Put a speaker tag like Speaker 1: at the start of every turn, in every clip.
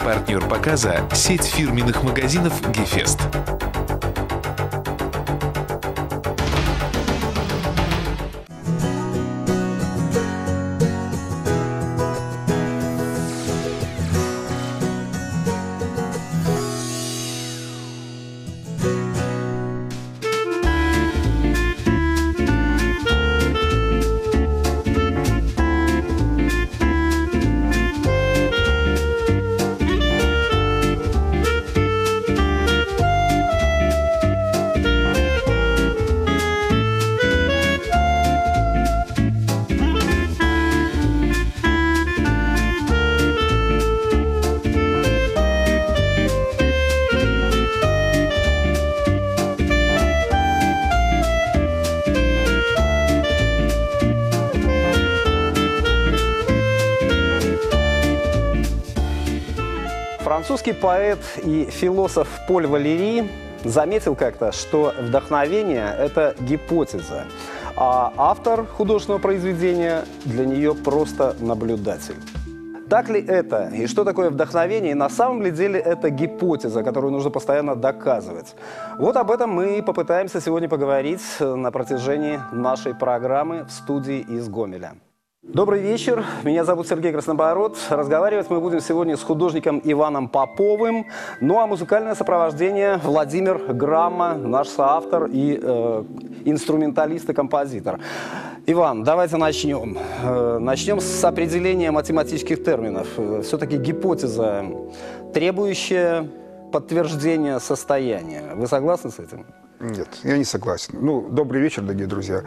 Speaker 1: Партнер показа – сеть фирменных магазинов «Гефест».
Speaker 2: Французский поэт и философ Поль Валери заметил как-то, что вдохновение – это гипотеза, а автор художественного произведения для нее просто наблюдатель. Так ли это? И что такое вдохновение? И на самом ли деле это гипотеза, которую нужно постоянно доказывать? Вот об этом мы попытаемся сегодня поговорить на протяжении нашей программы в студии из Гомеля. Добрый вечер, меня зовут Сергей Краснобород. Разговаривать мы будем сегодня с художником Иваном Поповым. Ну а музыкальное сопровождение Владимир Грамма, наш соавтор и инструменталист и композитор. Иван, давайте начнем. Начнем с определения математических терминов. Все-таки гипотеза, требующая подтверждения состояния. Вы согласны с этим?
Speaker 3: Нет, я не согласен. Ну, добрый вечер, дорогие друзья.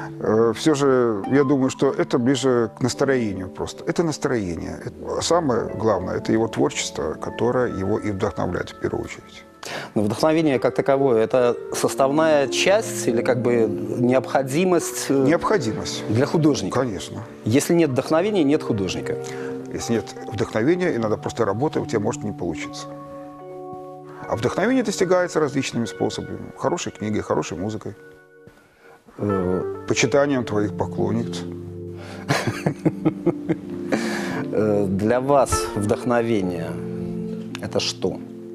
Speaker 3: Все же, я думаю, что это ближе к настроению просто. Это настроение. Самое главное – это его творчество, которое его и вдохновляет в первую очередь.
Speaker 2: Но вдохновение как таковое – это составная часть или как бы необходимость?
Speaker 3: Необходимость.
Speaker 2: Для художника?
Speaker 3: Конечно.
Speaker 2: Если нет вдохновения, нет художника.
Speaker 3: Если нет вдохновения, и надо просто работать, у тебя может не получиться. А вдохновение достигается различными способами. Хорошей книгой, хорошей музыкой. Почитанием твоих поклонниц.
Speaker 2: Для вас вдохновение – это что?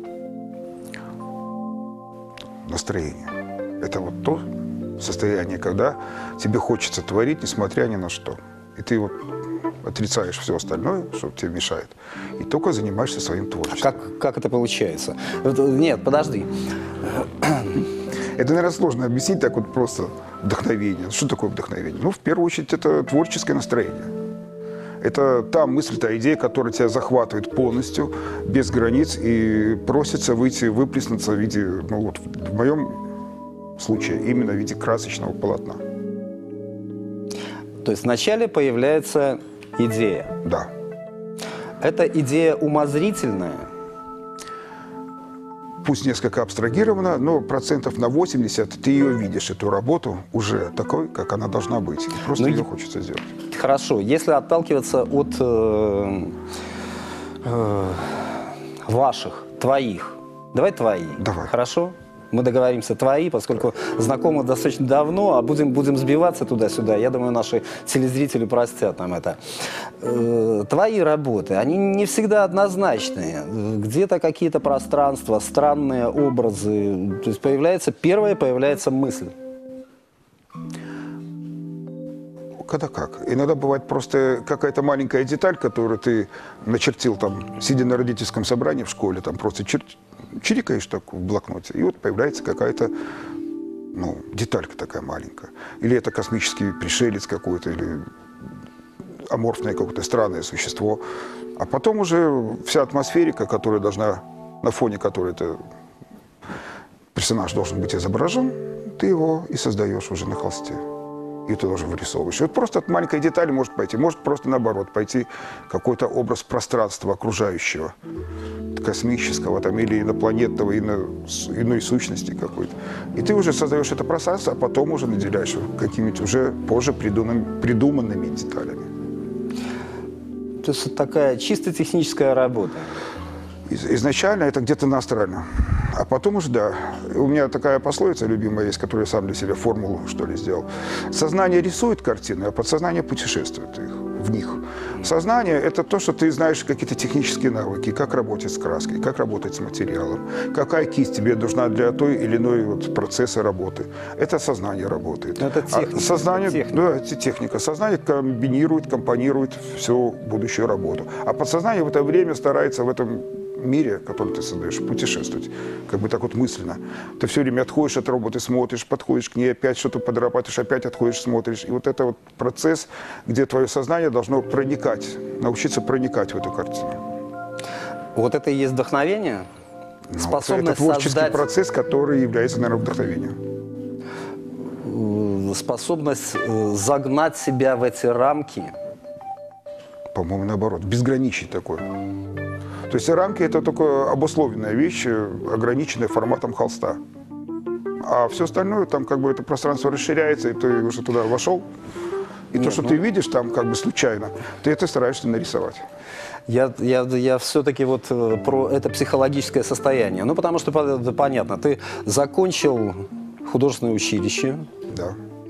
Speaker 3: Настроение. Это вот то состояние, когда тебе хочется творить, несмотря ни на что. И ты вот отрицаешь все остальное, что тебе мешает, и только занимаешься своим творчеством.
Speaker 2: А как это получается? Нет, подожди.
Speaker 3: Это, наверное, сложно объяснить так вот просто вдохновение. Что такое вдохновение? Ну, в первую очередь, это творческое настроение. Это та мысль, та идея, которая тебя захватывает полностью, без границ, и просится выйти, выплеснуться в виде, ну вот в моем случае, именно в виде красочного полотна.
Speaker 2: То есть вначале появляется идея.
Speaker 3: Да.
Speaker 2: Это идея умозрительная?
Speaker 3: Пусть несколько абстрагирована, но процентов на 80 ты ее видишь, эту работу, уже такой, как она должна быть. И просто ее хочется сделать.
Speaker 2: Хорошо. Если отталкиваться от ваших, твоих. Давай твои.
Speaker 3: Давай.
Speaker 2: Хорошо? Мы договоримся твои, поскольку знакомы достаточно давно, а будем сбиваться туда-сюда. Я думаю, наши телезрители простят нам это. Твои работы, они не всегда однозначные. Где-то какие-то пространства, странные образы. То есть появляется мысль.
Speaker 3: Когда как. Иногда бывает просто какая-то маленькая деталь, которую ты начертил там, сидя на родительском собрании в школе, там просто чирикаешь так в блокноте, и вот появляется какая-то, ну, деталька такая маленькая. Или это космический пришелец какой-то, или аморфное какое-то странное существо. А потом уже вся атмосферика, которая должна, на фоне которой это персонаж должен быть изображен, ты его и создаешь уже на холсте. И ты тоже вырисовываешь. И вот просто от маленькой детали может пойти, может просто наоборот пойти какой-то образ пространства окружающего, космического там, или инопланетного, иной сущности какой-то. И ты уже создаешь это пространство, а потом уже наделяешь его какими-то уже позже придуманными деталями.
Speaker 2: То есть такая чисто техническая работа.
Speaker 3: Изначально это где-то на астрально. А потом уже, да, у меня такая пословица любимая есть, которую я сам для себя формулу, что ли, сделал. Сознание рисует картины, а подсознание путешествует их в них. Сознание – это то, что ты знаешь какие-то технические навыки, как работать с краской, как работать с материалом, какая кисть тебе нужна для той или иной вот процесса работы. Это сознание работает.
Speaker 2: Это техника.
Speaker 3: Сознание,
Speaker 2: это техника.
Speaker 3: да, это техника. Сознание комбинирует, компонирует всю будущую работу. А подсознание в это время старается в этом мире, который ты создаешь, путешествовать, как бы так вот мысленно. Ты все время отходишь от работы, смотришь, подходишь к ней, опять что-то подрабатываешь, опять отходишь, смотришь. И вот это вот процесс, где твое сознание должно проникать, научиться проникать в эту картину.
Speaker 2: Вот это и есть вдохновение?
Speaker 3: Ну,
Speaker 2: Способность
Speaker 3: это творческий
Speaker 2: создать,
Speaker 3: процесс, который является, наверное, вдохновением.
Speaker 2: способность загнать себя в эти рамки.
Speaker 3: По-моему, наоборот, безграничие такое. То есть рамки – это только обусловленная вещь, ограниченная форматом холста. А все остальное, там как бы это пространство расширяется, и ты уже туда вошел. И то, что ты видишь там как бы случайно, ты это стараешься нарисовать.
Speaker 2: Я все-таки вот про это психологическое состояние. Ну, потому что, понятно, ты закончил художественное училище.
Speaker 3: Да.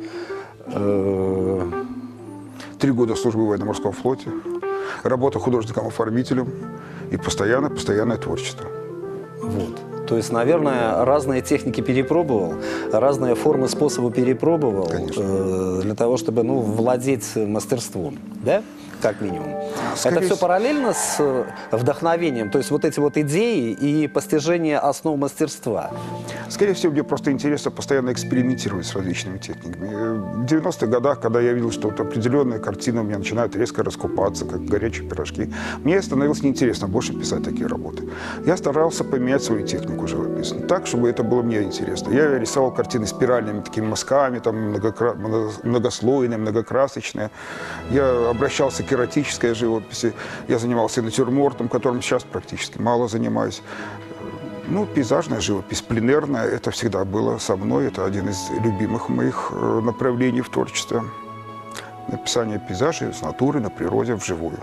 Speaker 3: 3 года службы в военно-морском флоте, работа художником-оформителем и постоянное творчество.
Speaker 2: Вот. То есть, наверное, разные техники перепробовал, разные формы, способы перепробовал для того, чтобы владеть мастерством, да? Как минимум.
Speaker 3: Скорее
Speaker 2: Это все
Speaker 3: всего.
Speaker 2: параллельно с вдохновением, то есть вот эти вот идеи и постижение основ мастерства.
Speaker 3: Скорее всего, мне просто интересно постоянно экспериментировать с различными техниками. В 90-х годах, когда я видел, что вот определенные картины у меня начинают резко раскупаться, как горячие пирожки, мне становилось неинтересно больше писать такие работы. Я старался поменять свою технику живописную, так, чтобы это было мне интересно. Я рисовал картины спиральными такими мазками, там, многослойные, многокрасочные. Я обращался к эротической живописи. Я занимался натюрмортом, которым сейчас практически мало занимаюсь. Ну, пейзажная живопись, пленерная, это всегда было со мной. Это один из любимых моих направлений в творчестве. Написание пейзажей с натуры, на природе, вживую.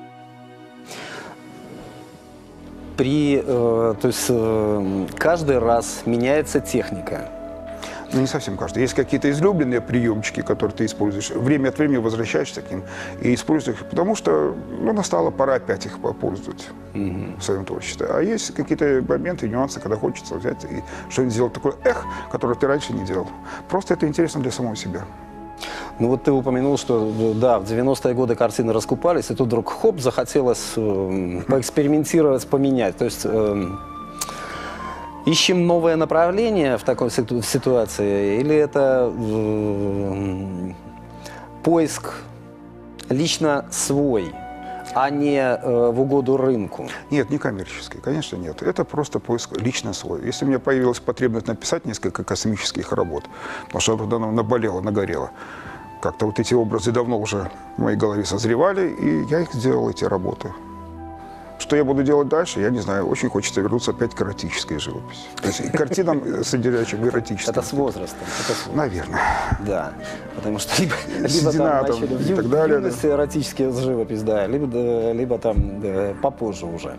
Speaker 2: То есть каждый раз меняется техника.
Speaker 3: Ну, не совсем каждый. Есть какие-то излюбленные приемчики, которые ты используешь. Время от времени возвращаешься к ним и используешь их, потому что настала пора опять их попользовать в своем творчестве. А есть какие-то моменты, нюансы, когда хочется взять и что-нибудь сделать такое которое ты раньше не делал. Просто это интересно для самого себя.
Speaker 2: Ну вот ты упомянул, что да, в 90-е годы картины раскупались, и тут вдруг хоп, захотелось поэкспериментировать, поменять. То есть ищем новое направление в такой ситуации, или это поиск лично свой, а не в угоду рынку?
Speaker 3: Нет, не коммерческий, конечно, нет. Это просто поиск лично свой. Если у меня появилась потребность написать несколько космических работ, потому что она наболела, нагорела, как-то вот эти образы давно уже в моей голове созревали, и я их сделал, эти работы. Что я буду делать дальше, я не знаю. Очень хочется вернуться опять к эротической живописи. То есть к картинам, содержащим эротические.
Speaker 2: Это с возрастом.
Speaker 3: Наверное.
Speaker 2: Да. Потому что либо
Speaker 3: Седина
Speaker 2: там начали
Speaker 3: и так далее,
Speaker 2: в юности эротическая живопись, да, либо там попозже уже.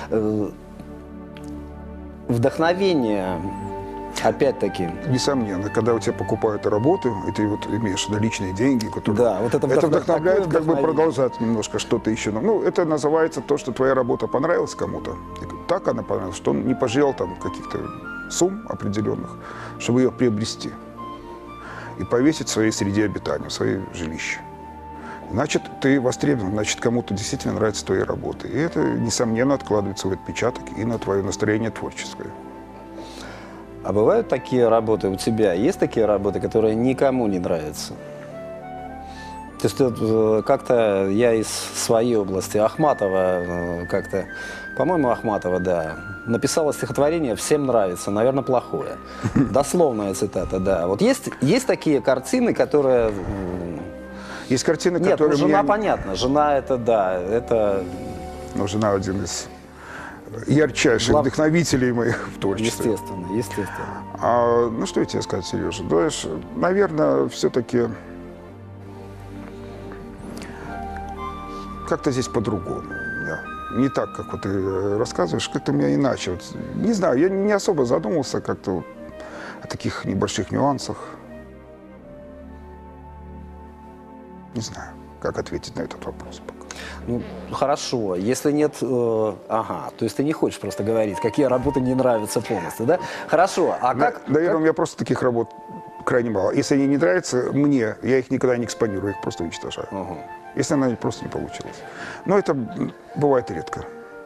Speaker 2: Вдохновение, опять-таки.
Speaker 3: Несомненно, когда у тебя покупают работы, и ты вот имеешь наличные деньги, которые...
Speaker 2: Да, вот это
Speaker 3: вдохновляет как бы
Speaker 2: вдохновение.
Speaker 3: продолжать немножко что-то еще. Ну, это называется то, что твоя работа понравилась кому-то. Так она понравилась, что он не пожалел там каких-то сумм определенных, чтобы ее приобрести и повесить в своей среде обитания, в своей жилище. Значит, ты востребован, значит, кому-то действительно нравятся твои работы. И это, несомненно, откладывает свой отпечаток и на твое настроение творческое.
Speaker 2: А бывают такие работы у тебя? Есть такие работы, которые никому не нравятся? То есть как-то я из своей области, Ахматова как-то, по-моему, Ахматова, да, написала стихотворение «Всем нравится», наверное, плохое. Дословная цитата, да. Вот есть такие картины, которые...
Speaker 3: Есть картины,
Speaker 2: Нет,
Speaker 3: которые
Speaker 2: жена,
Speaker 3: мне...
Speaker 2: понятно, жена это, да, это...
Speaker 3: Но жена один из ярчайших вдохновителей моих в творчестве.
Speaker 2: Естественно.
Speaker 3: Ну, что я тебе сказать, Сережа? Знаешь, наверное, все-таки как-то здесь по-другому. Не так, как вот ты рассказываешь, как-то у меня иначе. Вот, не знаю, я не особо задумывался как-то вот о таких небольших нюансах. Не знаю. как ответить на этот вопрос пока.
Speaker 2: Ну, хорошо, если нет... ага, то есть ты не хочешь просто говорить, какие работы не нравятся полностью, да? Хорошо, а как...
Speaker 3: Наверное,
Speaker 2: как-
Speaker 3: у меня просто таких работ крайне мало. Если они не нравятся мне, я их никогда не экспонирую, я их просто уничтожаю.
Speaker 2: Ага.
Speaker 3: Если она просто не получилась. Но это бывает редко.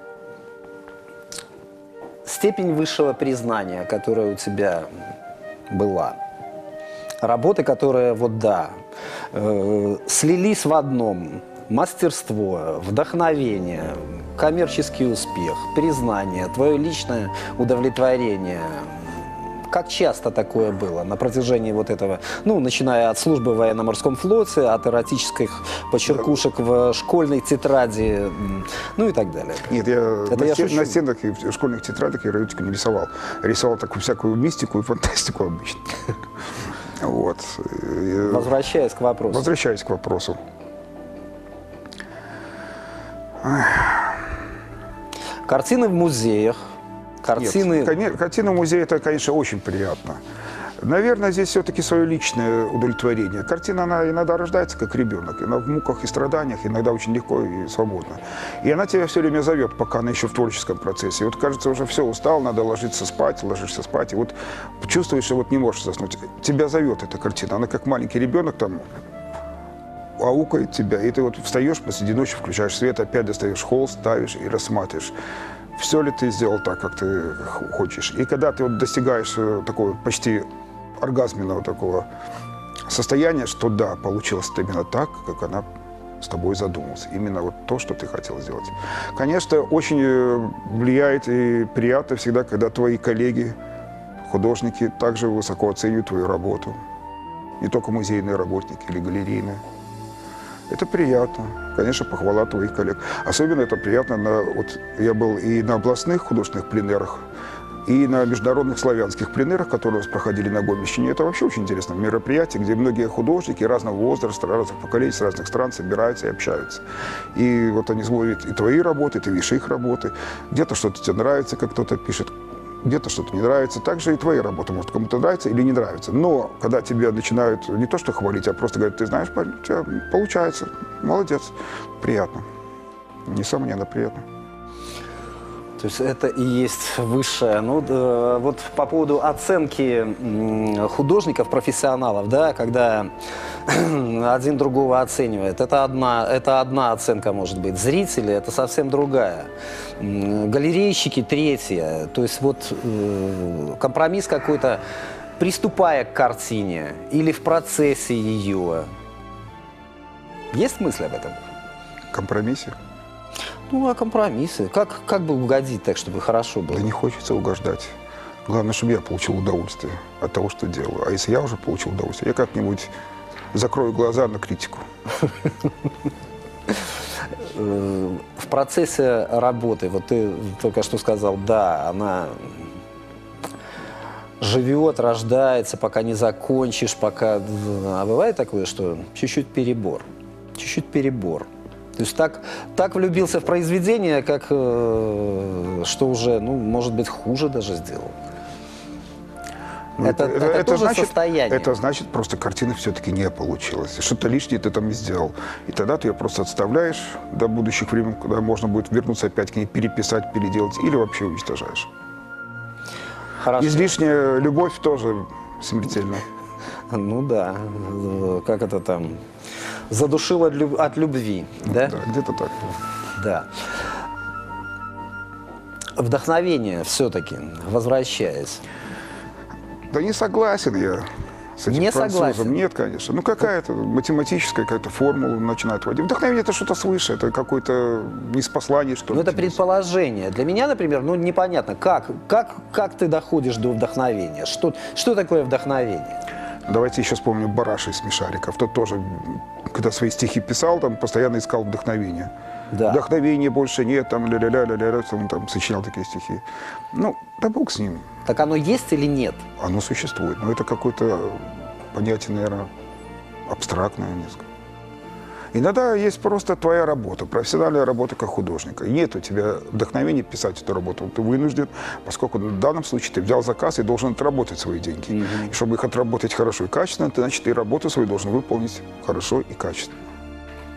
Speaker 2: Степень высшего признания, которая у тебя была. Работы, которые, вот да, слились в одном. Мастерство, вдохновение, коммерческий успех, признание, твое личное удовлетворение. Как часто такое было на протяжении вот этого, ну, начиная от службы в военно-морском флоте, от эротических подчеркушек в школьной тетради, ну и так далее.
Speaker 3: Нет, я,
Speaker 2: Это я шучу.
Speaker 3: на стенах и в школьных тетрадях я эротику не рисовал. Рисовал такую всякую мистику и фантастику обычно. Вот.
Speaker 2: Возвращаясь к вопросу.
Speaker 3: Возвращаясь к вопросу.
Speaker 2: Картины в музеях, картины...
Speaker 3: Нет, картина в музее – это, конечно, очень приятно. Наверное, здесь все-таки свое личное удовлетворение. Картина, она иногда рождается как ребенок. Она в муках и страданиях, иногда очень легко и свободно. И она тебя все время зовет, пока она еще в творческом процессе. И вот кажется, уже все, устал, надо ложиться спать, ложишься спать. И вот чувствуешь, что вот не можешь заснуть. Тебя зовет эта картина. Она как маленький ребенок там аукает тебя. И ты вот встаешь посреди ночи, включаешь свет, опять достаешь холст, ставишь и рассматриваешь. Все ли ты сделал так, как ты хочешь. И когда ты вот достигаешь такого почти оргазменного такого состояния, что да, получилось это именно так, как она с тобой задумалась. Именно вот то, что ты хотел сделать. Конечно, очень влияет и приятно всегда, когда твои коллеги, художники, также высоко оценивают твою работу. Не только музейные работники или галерейные. Это приятно. Конечно, похвала твоих коллег. Особенно это приятно, вот я был и на областных художественных пленэрах, и на международных славянских пленэрах, которые у нас проходили на Гомельщине. Это вообще очень интересное мероприятие, где многие художники разного возраста, разных поколений, с разных стран собираются и общаются. И вот они смотрят и твои работы, ты видишь их работы. Где-то что-то тебе нравится, как кто-то пишет, где-то что-то не нравится. Также и твои работы, может, кому-то нравится или не нравится. Но когда тебя начинают не то что хвалить, а просто говорят, ты знаешь, парень, у тебя получается, молодец, приятно. Несомненно, приятно.
Speaker 2: То есть это и есть высшее. Ну, да, вот по поводу оценки художников, профессионалов, да, когда один другого оценивает, это одна оценка может быть. Зрители – это совсем другая. Галерейщики – третья. То есть вот компромисс какой-то, приступая к картине или в процессе ее. Есть мысль об этом?
Speaker 3: Компромиссе?
Speaker 2: Ну, а компромиссы? Как бы угодить так, чтобы хорошо было?
Speaker 3: Да не хочется угождать. Главное, чтобы я получил удовольствие от того, что делаю. А если я уже получил удовольствие, я как-нибудь закрою глаза на критику.
Speaker 2: В процессе работы, вот ты только что сказал, да, она живет, рождается, пока не закончишь, пока... А бывает такое, что чуть-чуть перебор. Чуть-чуть перебор. То есть так влюбился в произведение, как что уже, ну, может быть, хуже даже сделал.
Speaker 3: Ну,
Speaker 2: это тоже
Speaker 3: значит,
Speaker 2: состояние.
Speaker 3: Это значит, просто картина все-таки не получилась. Что-то лишнее ты там не сделал. И тогда ты ее просто отставляешь до будущих времен, когда можно будет вернуться опять к ней, переписать, переделать, или вообще уничтожаешь.
Speaker 2: Хорошо.
Speaker 3: Излишняя любовь тоже смертельна.
Speaker 2: Ну да, как это там, задушила от любви, да?
Speaker 3: Да, где-то так.
Speaker 2: Да. Вдохновение все-таки, возвращаясь.
Speaker 3: Да не согласен я с этим
Speaker 2: Не
Speaker 3: французом.
Speaker 2: согласен?
Speaker 3: Нет, конечно. Ну какая-то математическая какая-то формула начинает вводить. Вдохновение – это что-то свыше, это какое-то неспослание, что ли.
Speaker 2: Ну это предположение. Для меня, например, ну непонятно, как ты доходишь до вдохновения? Что такое вдохновение?
Speaker 3: Давайте еще вспомним Бараша из «Смешариков». Тот тоже, когда свои стихи писал, там постоянно искал вдохновение.
Speaker 2: Да.
Speaker 3: Вдохновения больше нет, там ля-ля-ля-ля-ля, он там сочинял такие стихи. Ну, да бог с ним.
Speaker 2: Так оно есть или нет?
Speaker 3: Оно существует, но это какое-то понятие, наверное, абстрактное несколько. Иногда есть просто твоя работа, профессиональная работа как художника. И нет у тебя вдохновения писать эту работу. Ты вынужден, поскольку в данном случае ты взял заказ и должен отработать свои деньги. И чтобы их отработать хорошо и качественно, ты, значит, и работу свою должен выполнить хорошо и качественно.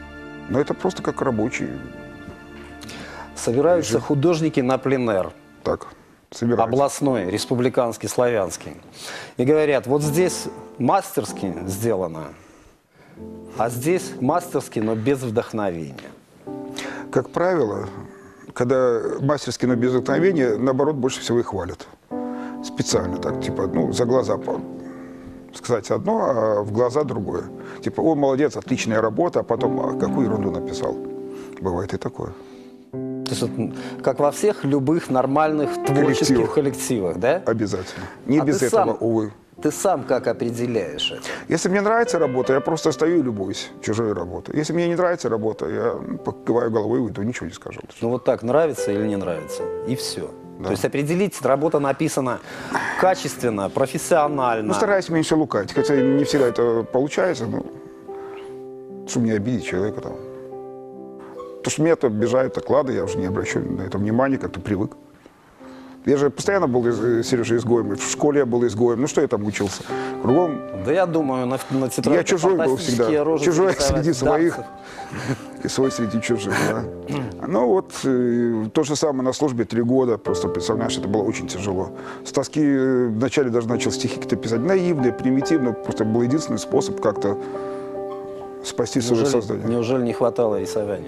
Speaker 3: Но это просто как рабочий.
Speaker 2: Собираются художники на пленэр.
Speaker 3: Так, собираются.
Speaker 2: Областной, республиканский, славянский. И говорят, вот здесь мастерски сделано, а здесь мастерски, но без вдохновения.
Speaker 3: Как правило, когда мастерски, но без вдохновения, наоборот, больше всего и хвалят. Специально так, типа, ну, за глаза сказать одно, а в глаза другое. Типа, о, молодец, отличная работа, а потом, а какую ерунду написал. Бывает и такое.
Speaker 2: То есть, вот, как во всех любых нормальных творческих коллективах, да?
Speaker 3: Обязательно. Не
Speaker 2: А
Speaker 3: без
Speaker 2: ты
Speaker 3: этого,
Speaker 2: сам,
Speaker 3: увы.
Speaker 2: Ты сам как определяешь это?
Speaker 3: Если мне нравится работа, я просто стою и любуюсь чужой работой. Если мне не нравится работа, я покиваю головой и уйду, ничего не скажу.
Speaker 2: Ну вот так, нравится или не нравится, и все.
Speaker 3: Да.
Speaker 2: То есть определить, работа написана качественно, профессионально.
Speaker 3: Ну, стараюсь меньше лукать, хотя не всегда это получается, но чтобы не обидеть человека там. Потому что меня-то обижают оклады, я уже не обращаю на это внимания, как-то привык. Я же постоянно был, Сережа, изгоем. И в школе я был изгоем. Ну, что я там учился? Кругом...
Speaker 2: Да я думаю, на тетрадке
Speaker 3: я чужой был всегда.
Speaker 2: Рожи
Speaker 3: Чужой
Speaker 2: рисовать.
Speaker 3: среди своих. И свой среди чужих, да. Ну, вот то же самое на службе 3 года. Просто, представляешь, это было очень тяжело. С тоски вначале даже начал стихи какие-то писать. Наивные, примитивные. Просто был единственный способ как-то спасти свое создание.
Speaker 2: Неужели не хватало рисования?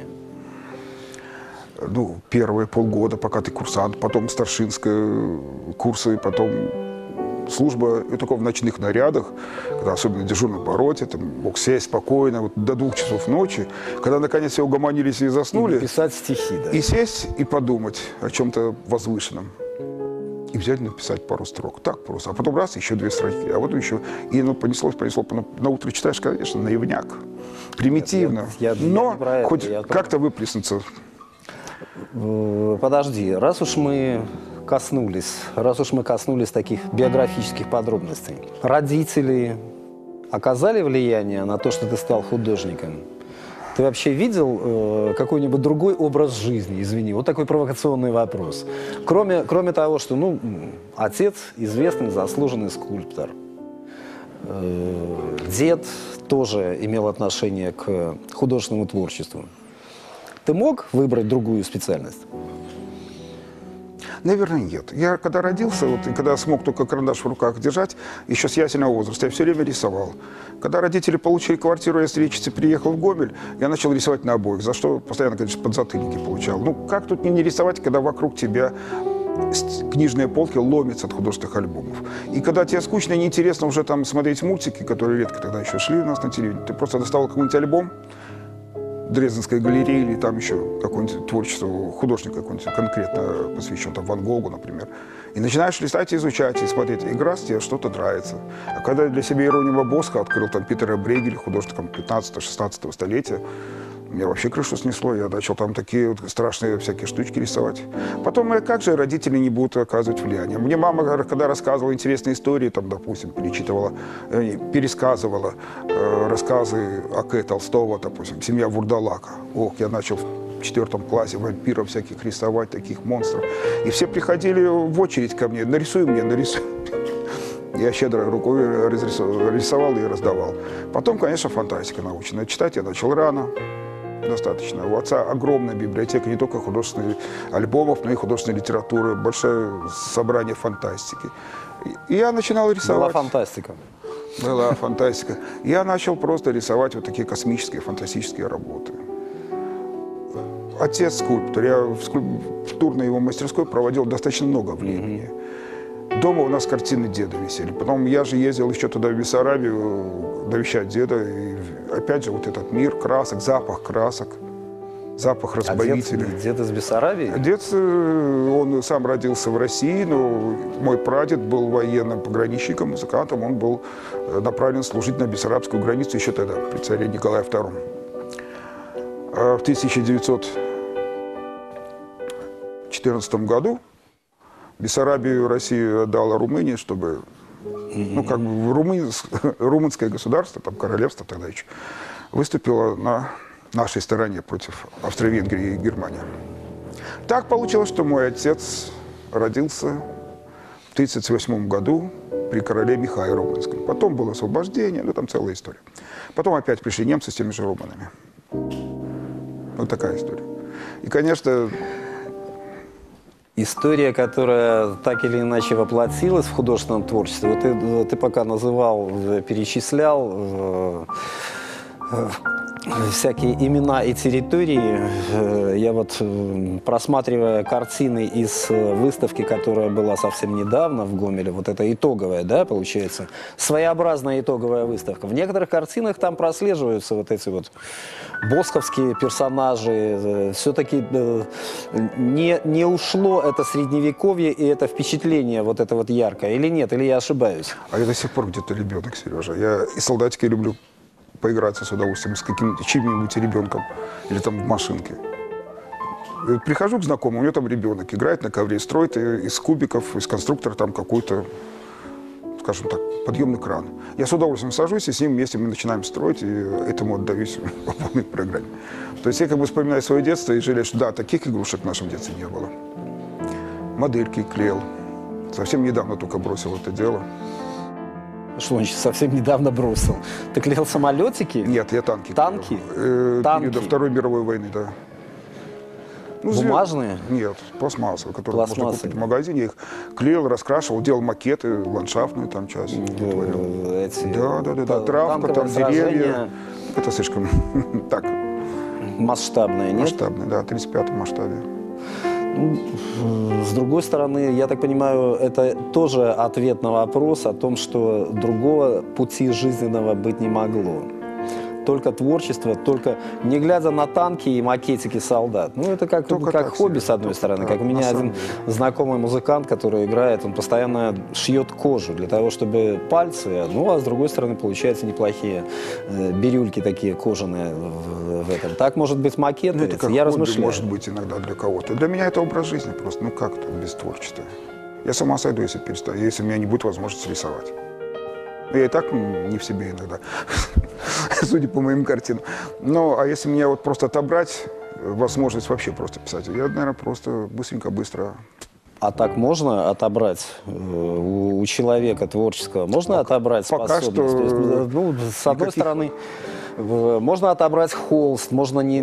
Speaker 3: Ну, первые полгода, пока ты курсант, потом старшинские курсы, потом служба, и только в ночных нарядах, когда особенно в дежурном обороте, там мог сесть спокойно вот, до 2 часов ночи, когда наконец все угомонились и заснули.
Speaker 2: И писать стихи, да.
Speaker 3: И сесть и подумать о чем-то возвышенном. И взять написать пару строк. Так просто. А потом раз, еще 2 строки. А вот еще. И ну, понеслось. На утро читаешь, конечно, наивняк. Примитивно. Но хоть как-то выплеснуться.
Speaker 2: Подожди, раз уж мы коснулись таких биографических подробностей, родители оказали влияние на то, что ты стал художником? Ты вообще видел какой-нибудь другой образ жизни, извини, вот такой провокационный вопрос. Кроме того, что, ну, отец известный, заслуженный скульптор, дед тоже имел отношение к художественному творчеству. Ты мог выбрать другую специальность?
Speaker 3: Наверное, нет. Я когда родился, вот, и когда смог только карандаш в руках держать, еще с ясельного возраста, я все время рисовал. Когда родители получили квартиру, я с Речицы приехал в Гомель, я начал рисовать на обоих, за что постоянно, конечно, подзатыльники получал. Ну, как тут не рисовать, когда вокруг тебя книжные полки ломятся от художественных альбомов. И когда тебе скучно и неинтересно уже там смотреть мультики, которые редко тогда еще шли у нас на телевидении, ты просто доставал какой-нибудь альбом, Дрезденской галереи или там еще какое-нибудь творчество, художник какой-нибудь конкретно посвящен, там Ван Гогу, например. И начинаешь листать, изучать, и смотреть, и раз тебе что-то нравится. А когда я для себя Иеронима Босха открыл, там Питера Брейгеля, художником 15-16 столетия, меня вообще крышу снесло, я начал там такие вот страшные всякие штучки рисовать. Потом, как же родители не будут оказывать влияние? Мне мама, когда рассказывала интересные истории, там, допустим, пересказывала рассказы А.К. Толстого, допустим, «Семья Вурдалака». Ох, я начал в 4 классе вампиров всяких рисовать, таких монстров. И все приходили в очередь ко мне, нарисуй мне, нарисуй. Я щедро рукой рисовал и раздавал. Потом, конечно, фантастика научная. Читать я начал рано. Достаточно. У отца огромная библиотека не только художественных альбомов, но и художественной литературы, большое собрание фантастики. И я начинал рисовать.
Speaker 2: Была фантастика.
Speaker 3: Была фантастика. Я начал просто рисовать вот такие космические, фантастические работы. Отец скульптор. Я в скульптурной его мастерской проводил достаточно много времени. Дома у нас картины деда висели. Потом я же ездил еще туда, в Бессарабию, навещать деда. И опять же вот этот мир красок, запах красок, запах разбавителей.
Speaker 2: А дед из Бессарабии?
Speaker 3: Дед, он сам родился в России, но мой прадед был военным пограничником, музыкантом. Он был направлен служить на бессарабскую границу еще тогда, при царе Николае II. В 1914 году Бессарабию Россия отдала Румынии, чтобы, ну, как бы румынское государство, там королевство тогда еще, выступило на нашей стороне против Австро-Венгрии и Германии. Так получилось, что мой отец родился в 1938 году при короле Михаиле Румынском. Потом было освобождение, ну, там целая история. Потом опять пришли немцы с теми же румынами. Вот такая история. И, конечно,
Speaker 2: История, которая так или иначе воплотилась в художественном творчестве. Вот ты пока называл, перечислял всякие имена и территории. Я вот, просматривая картины из выставки, которая была совсем недавно в Гомеле, вот это итоговая, да, получается, своеобразная итоговая выставка. В некоторых картинах там прослеживаются вот эти вот босковские персонажи. Все-таки не ушло это средневековье и это впечатление вот это вот яркое, или нет, или я ошибаюсь?
Speaker 3: а я до сих пор где-то ребенок, Сережа. Я и солдатики люблю поиграться с удовольствием с чьим-нибудь ребенком или там в машинке. И прихожу к знакомому, у него там ребенок играет на ковре, строит из кубиков, из конструктора там какой-то, скажем так, подъемный кран. Я с удовольствием сажусь, и с ним вместе мы начинаем строить, и этому отдаюсь по полной программе. То есть я как бы вспоминаю свое детство и жалею, что да, таких игрушек в нашем детстве не было. Модельки клеил. Совсем недавно только бросил это дело.
Speaker 2: Что он совсем недавно бросил? Ты клеил самолетики?
Speaker 3: Нет, я танки.
Speaker 2: Танки?
Speaker 3: Танки? Периода Второй мировой войны, да. Ну,
Speaker 2: Бумажные?
Speaker 3: Нет, пластмассовые, которые можно купить в магазине. Я их клеил, раскрашивал, делал макеты, ландшафтную там часть. Да. Травка, там деревья. Это слишком так.
Speaker 2: Масштабное, нет?
Speaker 3: Масштабное, да, 35-м масштабе.
Speaker 2: С другой стороны, я так понимаю, это тоже ответ на вопрос о том, что другого пути жизненного быть не могло. Только творчество, только не глядя на танки и макетики солдат. Ну, это как хобби, с одной стороны. Как у меня один знакомый музыкант, который играет, он постоянно шьет кожу для того, чтобы пальцы, ну, а с другой стороны, получаются неплохие бирюльки такие кожаные в этом. Так может быть макеты,
Speaker 3: это как
Speaker 2: я
Speaker 3: хобби,
Speaker 2: размышляю.
Speaker 3: Может быть иногда для кого-то. Для меня это образ жизни просто. Ну, как это без творчества? Я с ума сойду, если перестану, если у меня не будет возможности рисовать. Я и так не в себе иногда, судя по моим картинам. Ну, а если меня вот просто отобрать возможность вообще просто писать, я, наверное, просто быстренько.
Speaker 2: А так можно отобрать у человека творческого? Можно отобрать способность?
Speaker 3: Пока что...
Speaker 2: То есть, ну, с одной стороны, можно отобрать холст, можно не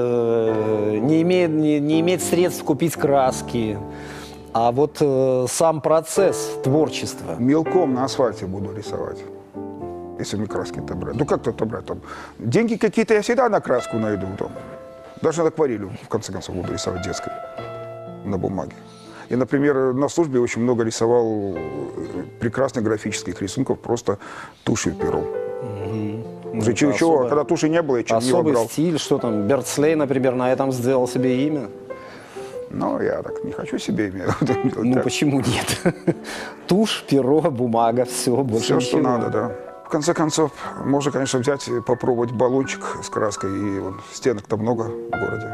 Speaker 2: иметь средств купить краски. А вот сам процесс творчества.
Speaker 3: Мелком на асфальте буду рисовать, если мне краски отобрать. Ну как-то отобрать там. Деньги какие-то я всегда на краску найду. Там. Даже на акварелью, в конце концов, буду рисовать детской на бумаге. И, например, на службе очень много рисовал прекрасных графических рисунков просто тушью пером. Уже чего, когда туши не было, я чернила брал.
Speaker 2: Особый стиль, что там, Бердслей, например, на этом сделал себе имя.
Speaker 3: Но я так не хочу себе имя.
Speaker 2: Ну, так. Почему нет? Тушь, перо, бумага, все, больше
Speaker 3: все,
Speaker 2: ничего.
Speaker 3: Что надо, да. В конце концов, можно, конечно, взять и попробовать баллончик с краской. И вон, стенок-то много в городе.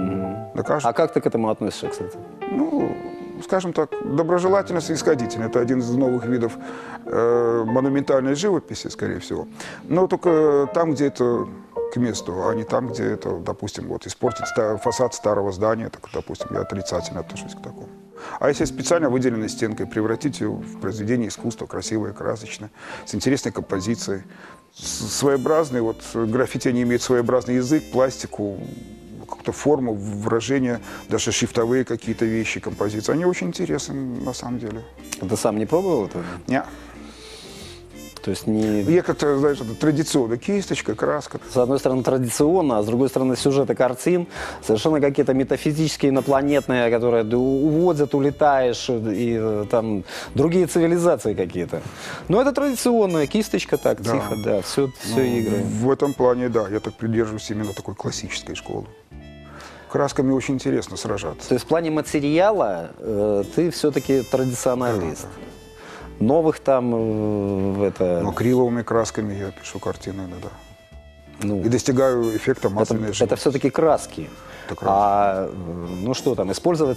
Speaker 2: А как ты к этому относишься, кстати?
Speaker 3: Ну, скажем так, доброжелательно снисходительно. Это один из новых видов монументальной живописи, скорее всего. Но только там, где это к месту, а не там, где это, допустим, вот испортить фасад старого здания, так, допустим, я отрицательно отношусь к такому. А если специально выделенной стенкой превратить ее в произведение искусства, красивое, красочное, с интересной композицией, своеобразный, вот граффити они имеют своеобразный язык, пластику, какую-то форму, выражения, даже шрифтовые какие-то вещи, композиции, они очень интересны на самом деле.
Speaker 2: Ты сам не пробовал этого?
Speaker 3: Нет.
Speaker 2: То есть не...
Speaker 3: Я как-то, знаешь, это традиционно, кисточка, краска.
Speaker 2: С одной стороны традиционно, а с другой стороны сюжеты картин совершенно какие-то метафизические, инопланетные, которые уводят, улетаешь, и там другие цивилизации какие-то. Но это традиционная кисточка, так, да. Тихо, да, все играет.
Speaker 3: В этом плане, да, я так придерживаюсь именно такой классической школы. Красками очень интересно сражаться.
Speaker 2: То есть в плане материала ты все-таки традиционалист.
Speaker 3: Да.
Speaker 2: Новых там
Speaker 3: Но акриловыми красками я пишу картины иногда.
Speaker 2: Ну,
Speaker 3: и достигаю эффекта масляной живописи.
Speaker 2: Это все-таки краски.
Speaker 3: Это краски.
Speaker 2: А ну что там, использовать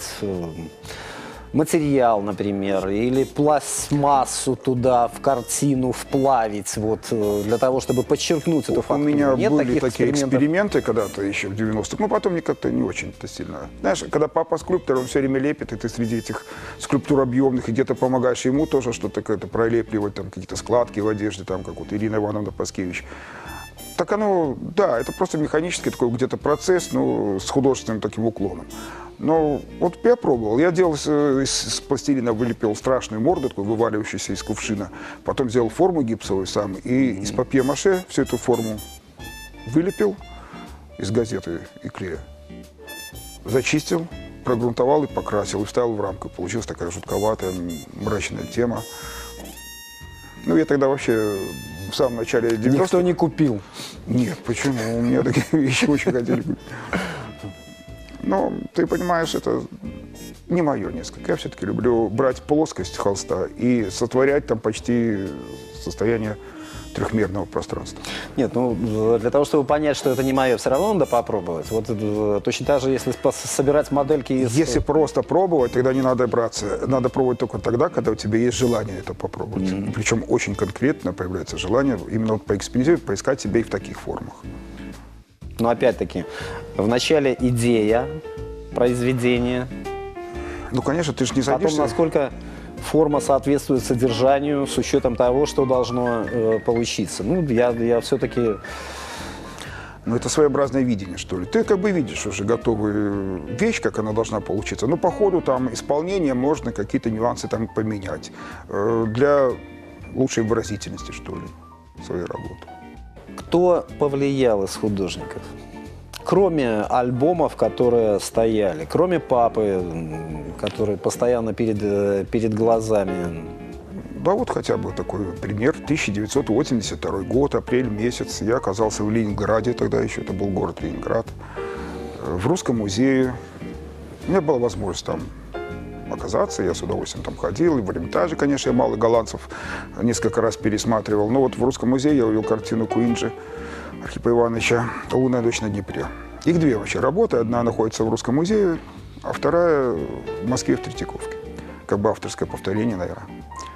Speaker 2: материал, например, или пластмассу туда в картину вплавить, вот, для того, чтобы подчеркнуть эту фактуру.
Speaker 3: У меня
Speaker 2: Нет
Speaker 3: были такие эксперименты когда-то еще в 90-х, но потом мне как-то не очень-то сильно. Знаешь, когда папа скульптор, он все время лепит, и ты среди этих скульптур объемных, и где-то помогаешь ему тоже что-то как-то пролепливать, там какие-то складки в одежде, там как вот Ирина Ивановна Паскевич. Так оно, да, это просто механический такой где-то процесс, но с художественным таким уклоном. Но вот я пробовал. Я делал из пластилина, вылепил страшную морду, такую вываливающуюся из кувшина. Потом сделал форму гипсовую сам. И из папье-маше всю эту форму вылепил из газеты и клея. Зачистил, прогрунтовал и покрасил, и вставил в рамку. Получилась такая жутковатая, мрачная тема. Ну, я тогда вообще в самом начале 90-х...
Speaker 2: Никто не купил.
Speaker 3: Нет, почему? У меня такие вещи очень хотели быть. Но, ты понимаешь, это не мое несколько. Я все-таки люблю брать плоскость холста и сотворять там почти состояние трехмерного пространства.
Speaker 2: Нет, ну, для того, чтобы понять, что это не мое, все равно надо попробовать. Вот точно так же, если собирать модельки из... Если
Speaker 3: просто пробовать, тогда не надо браться. Надо пробовать только тогда, когда у тебя есть желание это попробовать. Причем очень конкретно появляется желание именно поэкспериментировать, поискать себя и в таких формах.
Speaker 2: Но опять-таки, вначале идея произведения.
Speaker 3: Ну, конечно, ты же не садишься...
Speaker 2: Потом, насколько форма соответствует содержанию с учетом того, что должно получиться. Ну, я все-таки...
Speaker 3: Ну, это своеобразное видение, что ли. Ты как бы видишь уже готовую вещь, как она должна получиться. Но по ходу там исполнения можно какие-то нюансы там поменять. Для лучшей выразительности, что ли, своей работы.
Speaker 2: Кто повлиял из художников? Кроме альбомов, которые стояли, кроме папы, который постоянно перед глазами.
Speaker 3: Да вот хотя бы такой пример. 1982 год, апрель месяц. Я оказался в Ленинграде, тогда еще это был город Ленинград, в Русском музее. У меня была возможность там оказаться, я с удовольствием там ходил. И в Эрмитаже, конечно, я мало голландцев несколько раз пересматривал. Но вот в Русском музее я увидел картину Куинджи Архипа Ивановича «Лунная ночь на Днепре». Их две вообще работы. Одна находится в Русском музее, а вторая в Москве в Третьяковке. Как бы авторское повторение, наверное.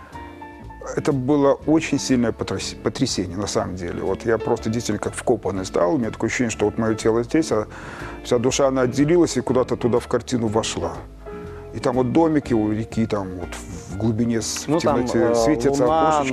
Speaker 3: Это было очень сильное потрясение, на самом деле. Вот я просто действительно как вкопанный стал. У меня такое ощущение, что вот мое тело здесь, а вся душа, она отделилась и куда-то туда в картину вошла. И там вот домики у реки, там вот в глубине, в темноте светятся окошечки.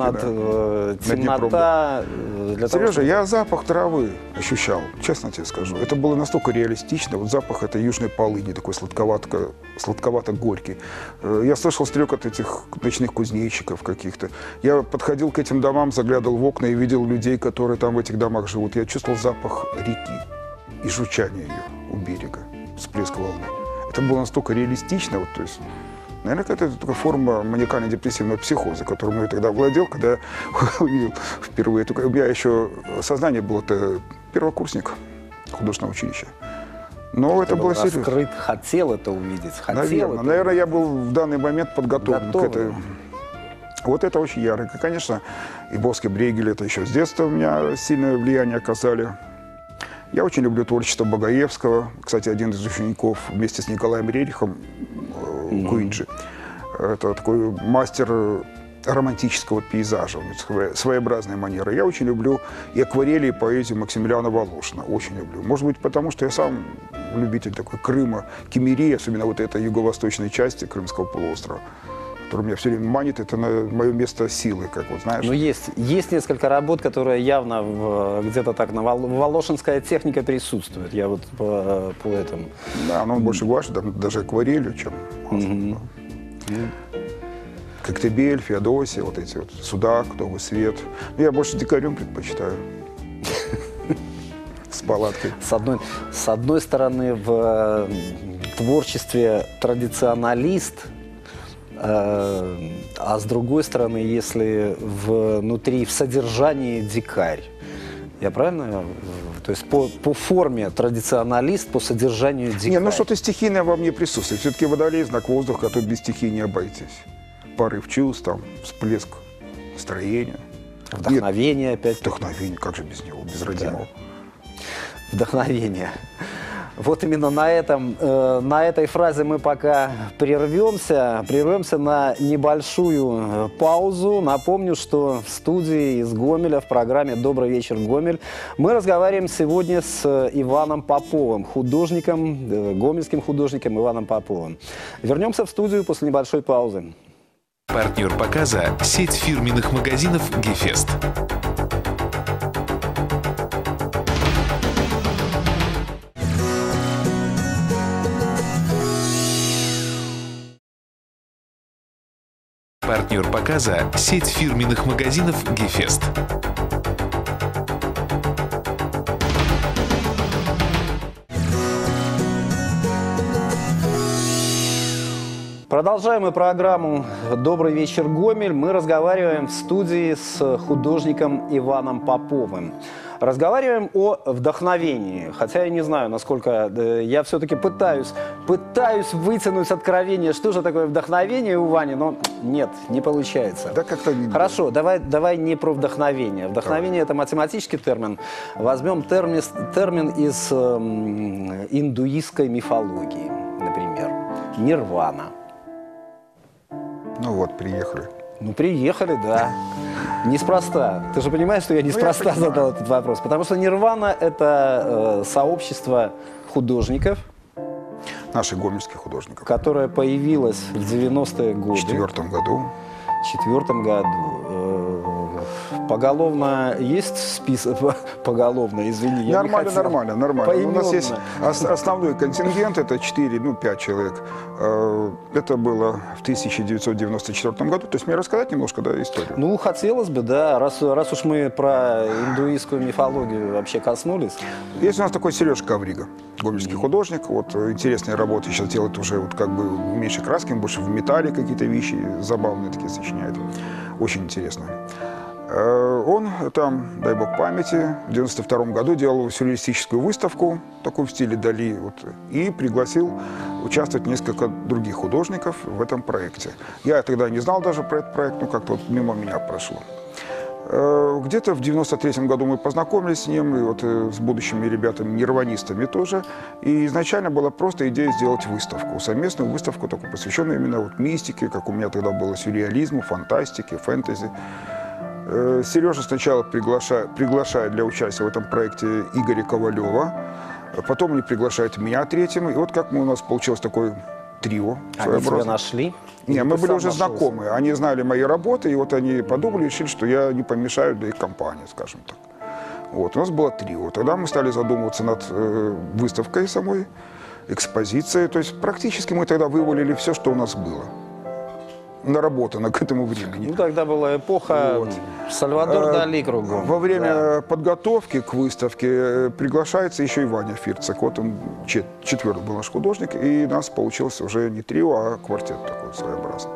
Speaker 2: Темнота.
Speaker 3: Сережа, я запах травы ощущал, честно тебе скажу. Это было настолько реалистично. Вот запах этой южной полыни, такой сладковато-горький. Я слышал стрекот этих ночных кузнечиков каких-то. Я подходил к этим домам, заглядывал в окна и видел людей, которые там в этих домах живут. Я чувствовал запах реки и журчание ее у берега, всплеск волны. Это было настолько реалистично, вот, то есть, наверное, какая-то такая форма маниакально-депрессивного психоза, которым я тогда владел, когда я увидел впервые. Только у меня еще сознание было-то первокурсник художественного училища. Но это было серьезно.
Speaker 2: Хотел это увидеть.
Speaker 3: Наверное, я был в данный момент подготовлен к этой. Вот это очень ярко. Конечно, и Боск, и Брейгель, это еще с детства у меня сильное влияние оказали. Я очень люблю творчество Багаевского. Кстати, один из учеников вместе с Николаем Рерихом, Куинджи. Это такой мастер романтического пейзажа, у него своеобразная манера. Я очень люблю и акварели, и поэзию Максимилиана Волошина. Очень люблю. Может быть, потому что я сам любитель такой Крыма, Кемерии, особенно вот этой юго-восточной части Крымского полуострова, который меня все время манит, это мое место силы, как вот знаешь.
Speaker 2: Ну, есть несколько работ, которые явно где-то так, волошинская техника присутствует. Я вот по этому.
Speaker 3: Да, но он больше гуашью, даже акварелью, чем Коктебель, Феодосия, вот эти вот, Судак, Новый свет. Но я больше дикарем предпочитаю. С палаткой.
Speaker 2: С одной стороны, в творчестве традиционалист, а с другой стороны, если внутри, в содержании дикарь. Я правильно? То есть по форме традиционалист, по содержанию дикарь.
Speaker 3: Не, ну что-то стихийное во мне присутствует. Все-таки Водолей, знак воздуха, а тут без стихии не обойтись. Порыв чувств, там, всплеск настроения.
Speaker 2: Вдохновение опять.
Speaker 3: Вдохновение, как же без него, без родимого.
Speaker 2: Да. Вдохновение. Вот именно на этой фразе мы пока прервемся на небольшую паузу. Напомню, что в студии из Гомеля в программе «Добрый вечер, Гомель» мы разговариваем сегодня с Иваном Поповым, художником, гомельским художником Иваном Поповым. Вернемся в студию после небольшой паузы.
Speaker 1: Партнер показа – сеть фирменных магазинов «Гефест». Партнер показа – сеть фирменных магазинов «Гефест».
Speaker 2: Продолжаем мы программу «Добрый вечер, Гомель». Мы разговариваем в студии с художником Иваном Поповым. Разговариваем о вдохновении. Хотя я не знаю, насколько... Я все-таки пытаюсь вытянуть откровение, что же такое вдохновение у Вани, но нет, не получается.
Speaker 3: Да как-то не...
Speaker 2: Хорошо, давай не про вдохновение. Вдохновение – это математический термин. Возьмем термин из индуистской мифологии, например. Нирвана.
Speaker 3: Ну вот, приехали.
Speaker 2: Ну, приехали, да. Неспроста. Ты же понимаешь, что я неспроста задал этот вопрос. Потому что Нирвана – это сообщество художников.
Speaker 3: Наших гомельских художников.
Speaker 2: Которое появилось в 90-е годы.
Speaker 3: В 2004 году.
Speaker 2: В 2004 году. Поголовно есть список? Поголовно, извини.
Speaker 3: Нормально. У нас есть основной контингент, это 4-5 человек. Это было в 1994 году. То есть мне рассказать немножко, да, историю?
Speaker 2: Ну, хотелось бы, да. Раз уж мы про индуистскую мифологию вообще коснулись.
Speaker 3: Есть у нас такой Сережа Коврига, гомельский художник. Вот интересные работы сейчас делает уже вот как бы меньше краски, больше в металле какие-то вещи забавные такие сочиняет. Очень интересно. Он там, дай бог памяти, в 1992 году делал сюрреалистическую выставку, такую в стиле Дали, вот, и пригласил участвовать несколько других художников в этом проекте. Я тогда не знал даже про этот проект, ну как-то вот мимо меня прошло. Где-то в 1993 году мы познакомились с ним, и вот с будущими ребятами, нирванистами тоже. И изначально была просто идея сделать выставку, совместную выставку, такую, посвященную именно вот мистике, как у меня тогда было, сюрреализму, фантастике, фэнтези. Сережа сначала приглашает для участия в этом проекте Игоря Ковалева, потом они приглашают меня третьим, и вот как у нас получилось такое трио.
Speaker 2: Они тебя нашли?
Speaker 3: Не, мы были уже знакомы, они знали мои работы, и вот они подумали, решили, что я не помешаю для их компании, скажем так. Вот, у нас было трио. Тогда мы стали задумываться над выставкой самой, экспозицией, то есть практически мы тогда вывалили все, что у нас было. Наработано к этому времени.
Speaker 2: Ну, тогда была эпоха вот. Сальвадор Дали кругом.
Speaker 3: Во время подготовки к выставке приглашается еще и Ваня Фирцик. Вот он четвертый был наш художник, и у нас получилось уже не трио, а квартет такой своеобразный.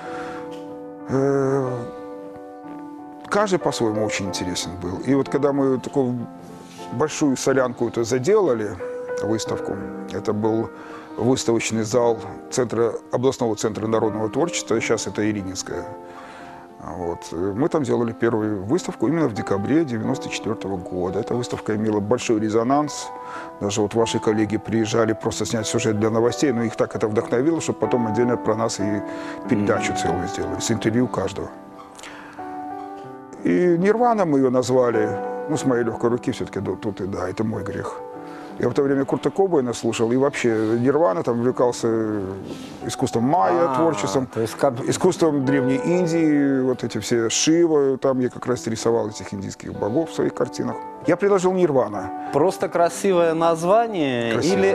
Speaker 3: Каждый по-своему очень интересен был. И вот когда мы такую большую солянку это заделали, выставку, это был выставочный зал областного центра народного творчества, сейчас это Ирининская. Вот. Мы там делали первую выставку именно в декабре 1994 года. Эта выставка имела большой резонанс. Даже вот ваши коллеги приезжали просто снять сюжет для новостей, но их так это вдохновило, что потом отдельно про нас и передачу целую сделали, с интервью каждого. И Нирвана мы ее назвали, ну, с моей легкой руки все-таки, тут и да, это мой грех. Я в то время Курта Кобейна слушал, и вообще Нирвана там увлекался искусством майя, творчеством, искусством Древней Индии, вот эти все Шива, там я как раз рисовал этих индийских богов в своих картинах. Я предложил Нирвана.
Speaker 2: Просто красивое название, или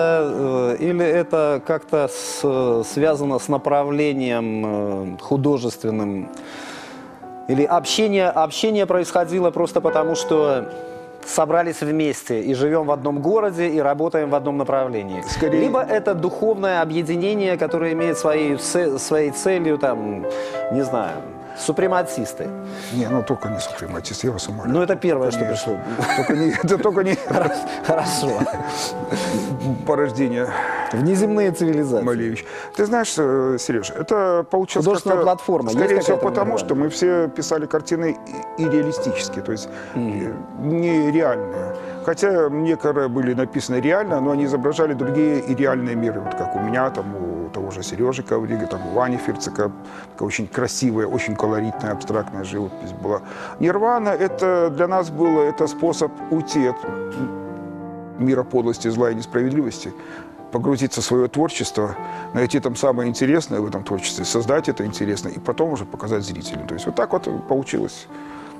Speaker 2: это как-то связано с направлением художественным? Или общение происходило просто потому, что собрались вместе и живем в одном городе и работаем в одном направлении.
Speaker 3: Скорее...
Speaker 2: Либо это духовное объединение, которое имеет своей целью, там, не знаю, супрематисты.
Speaker 3: Не, ну только не супрематисты, я вас умоляю.
Speaker 2: Ну это первое, что пришло.
Speaker 3: Это только не...
Speaker 2: Хорошо.
Speaker 3: Порождение.
Speaker 2: Внеземные цивилизации.
Speaker 3: Малевич. Ты знаешь, Сереж, это получилось
Speaker 2: художественная платформа.
Speaker 3: Скорее всего потому, что мы все писали картины ирреалистические, то есть нереальные. Хотя некоторые были написаны реально, но они изображали другие и реальные миры. Вот как у меня, там, у того же Сережи Коврига, там, у Вани Фирцика. Такая очень красивая, очень колоритная, абстрактная живопись была. Нирвана это для нас было это способ уйти от мира подлости, зла и несправедливости, погрузиться в свое творчество, найти там самое интересное в этом творчестве, создать это интересно и потом уже показать зрителям. То есть вот так вот получилось.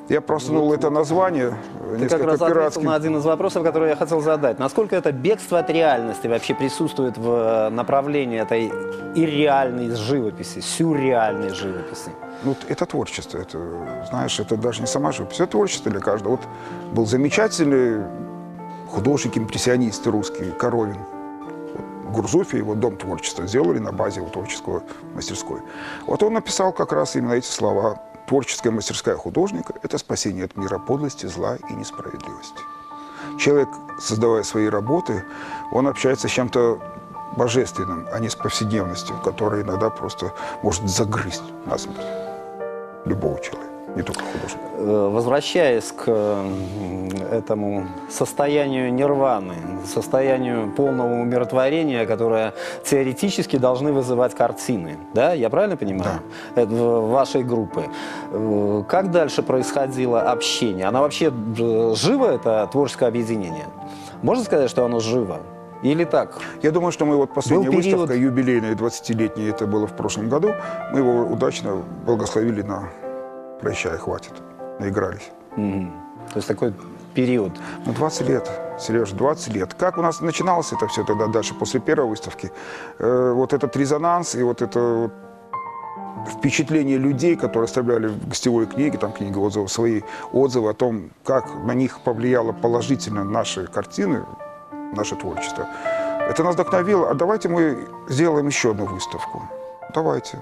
Speaker 3: Я просунул это название,
Speaker 2: Ты как раз ответил на один из вопросов, который я хотел задать. Насколько это бегство от реальности вообще присутствует в направлении этой ирреальной живописи, сюрреальной живописи?
Speaker 3: Ну, это творчество, это, знаешь, это даже не сама живопись, это творчество для каждого. Вот был замечательный художник-импрессионист русский, Коровин. Вот, Гурзуфе, его дом творчества сделали на базе его творческой мастерской. Вот он написал как раз именно эти слова. Творческая мастерская художника – это спасение от мира подлости, зла и несправедливости. Человек, создавая свои работы, он общается с чем-то божественным, а не с повседневностью, которая иногда просто может загрызть насмерть любого человека, не только художника.
Speaker 2: Возвращаясь к этому состоянию нирваны, состоянию полного умиротворения, которое теоретически должны вызывать картины, да? Я правильно понимаю? Да. Это вашей группы. Как дальше происходило общение? Она вообще живо, это творческое объединение? Можно сказать, что оно живо? Или так?
Speaker 3: Я думаю, что мы вот последняя выставка юбилейная, 20-летняя, это было в прошлом году, мы его удачно благословили на «Прощай, хватит», наигрались.
Speaker 2: То есть такой период.
Speaker 3: Ну, 20 лет, Сереж, 20 лет. Как у нас начиналось это все тогда дальше, после первой выставки? Вот этот резонанс и вот это вот впечатление людей, которые оставляли в гостевой книге, там книга отзывов, свои отзывы о том, как на них повлияло положительно наши картины, наше творчество. Это нас вдохновило. А давайте мы сделаем еще одну выставку. Давайте.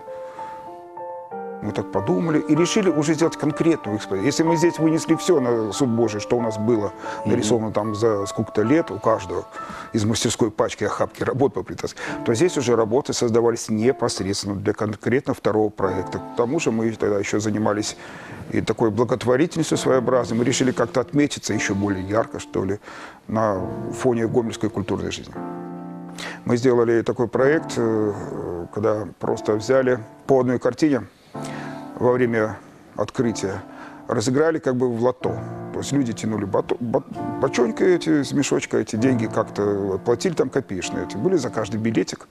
Speaker 3: Мы так подумали и решили уже сделать конкретную экспозицию. Если мы здесь вынесли все на суд Божий, что у нас было нарисовано там за сколько-то лет у каждого из мастерской пачки охапки работ по плитовски, то здесь уже работы создавались непосредственно для конкретно второго проекта. К тому же мы тогда еще занимались и такой благотворительностью своеобразной. Мы решили как-то отметиться еще более ярко, что ли, на фоне гомельской культурной жизни. Мы сделали такой проект, когда просто взяли по одной картине во время открытия, разыграли как бы в лото. То есть люди тянули бочонки эти, с мешочка, эти деньги как-то платили там копеечные. Эти были за каждый билетик.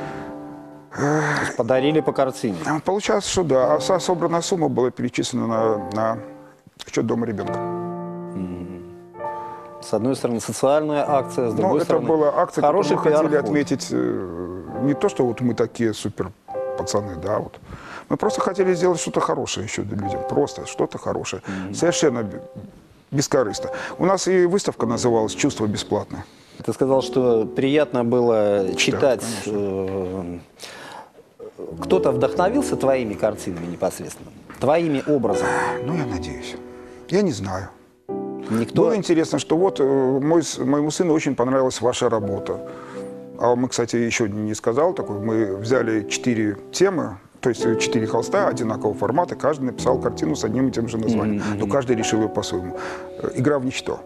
Speaker 2: Подарили по картине.
Speaker 3: Получалось, что да. А вся собранная сумма была перечислена на счет дома ребенка.
Speaker 2: С одной стороны, социальная акция, с другой стороны,
Speaker 3: это была акция,
Speaker 2: хороший
Speaker 3: которую мы хотели
Speaker 2: пиар-ход.
Speaker 3: отметить не то, что вот мы такие супер пацаны, да, вот. Мы просто хотели сделать что-то хорошее еще для людей. Просто что-то хорошее. Совершенно бескорыстно. У нас и выставка называлась «Чувство бесплатное».
Speaker 2: Ты сказал, что приятно было читать. Кто-то вдохновился твоими картинами непосредственно? Твоими образами?
Speaker 3: Ну, я надеюсь. Я не знаю.
Speaker 2: Никто...
Speaker 3: Было интересно, что вот моему сыну очень понравилась ваша работа. А мы, кстати, еще не сказал такой. Мы взяли 4 темы, то есть 4 холста одинакового формата. Каждый написал картину с одним и тем же названием. Но каждый решил ее по-своему. «Игра в ничто».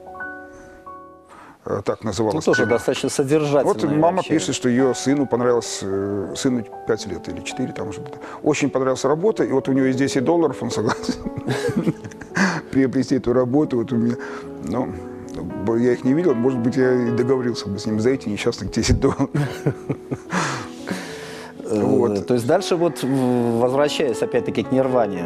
Speaker 3: Так называлась.
Speaker 2: Ну, тоже достаточно содержательная.
Speaker 3: Вот мама
Speaker 2: вообще.
Speaker 3: пишет, что ее сыну понравилось, сыну 5 лет или 4, там уже. Очень понравилась работа, и вот у него есть $10, он согласен приобрести эту работу. Вот у меня, ну, я их не видел, может быть, я и договорился бы с ним за эти несчастных $10. Вот.
Speaker 2: То есть дальше вот, возвращаясь опять-таки к нирване,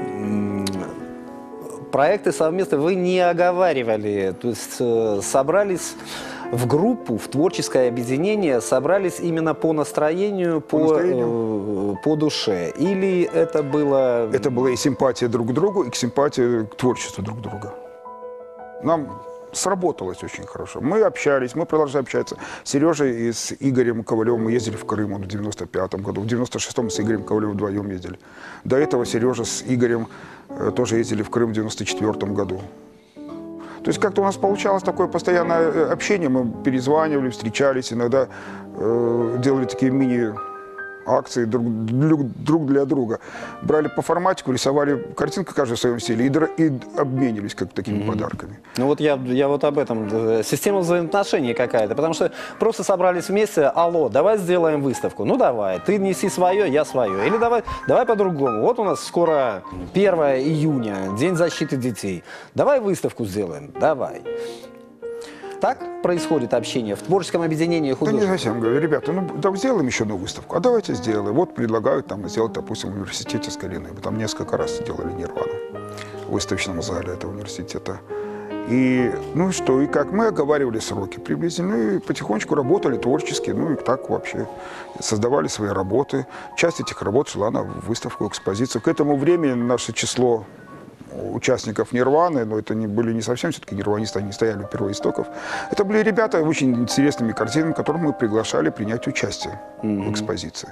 Speaker 2: проекты совместно вы не оговаривали, то есть собрались в группу, в творческое объединение, собрались именно по настроению, по душе? Или это было...
Speaker 3: Это была и симпатия друг к другу, и симпатия к творчеству друг друга. Нам сработалось очень хорошо. Мы общались, мы продолжали общаться. С Сережей и с Игорем Ковалевым мы ездили в Крым в 95-м году. В 96-м с Игорем Ковалевым вдвоем ездили. До этого Сережа с Игорем тоже ездили в Крым в 94-м году. То есть как-то у нас получалось такое постоянное общение. Мы перезванивали, встречались, иногда делали такие мини-акции друг для друга. Брали по форматику, рисовали картинку каждый в своем стиле и обменивались как такими подарками.
Speaker 2: Ну вот я вот об этом. Система взаимоотношений какая-то. Потому что просто собрались вместе, алло, давай сделаем выставку. Ну давай, ты неси свое, я свое. Или давай по-другому. Вот у нас скоро 1 июня, День защиты детей. Давай выставку сделаем, давай. Так происходит общение в творческом объединении
Speaker 3: Да
Speaker 2: художников?
Speaker 3: не совсем. Говорю, ребята, ну да, сделаем еще одну выставку. А давайте сделаем. Вот предлагают там сделать, допустим, в университете с Галиной. Мы там несколько раз делали «Нирвану». выставочном зале этого университета. И, ну и что, и как мы оговаривали сроки приблизительно, и потихонечку работали творчески, ну и так вообще создавали свои работы. Часть этих работ шла на выставку, экспозицию. К этому времени наше число участников Нирваны, но это были не совсем все-таки нирванисты, они стояли у первоистоков. Это были ребята очень интересными картинами, которых мы приглашали принять участие в экспозиции.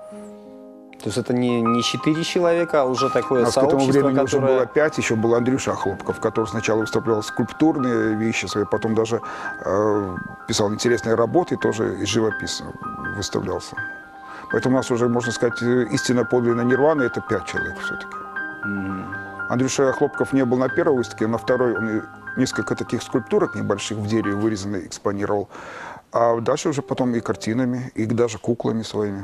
Speaker 2: То есть это не 4 человека, а уже такое
Speaker 3: К этому
Speaker 2: сообщество,
Speaker 3: времени уже
Speaker 2: которое...
Speaker 3: было 5, еще был Андрюша Хлопков, который сначала выставлял скульптурные вещи свои, потом даже писал интересные работы, и тоже и живописно выставлялся. Поэтому у нас уже, можно сказать, истинно подлинно Нирвана – это 5 человек все-таки. Андрюша Хлопков не был на первой выставке, а на второй он несколько таких скульптурок небольших в дереве вырезанных экспонировал. А дальше уже потом и картинами, и даже куклами своими.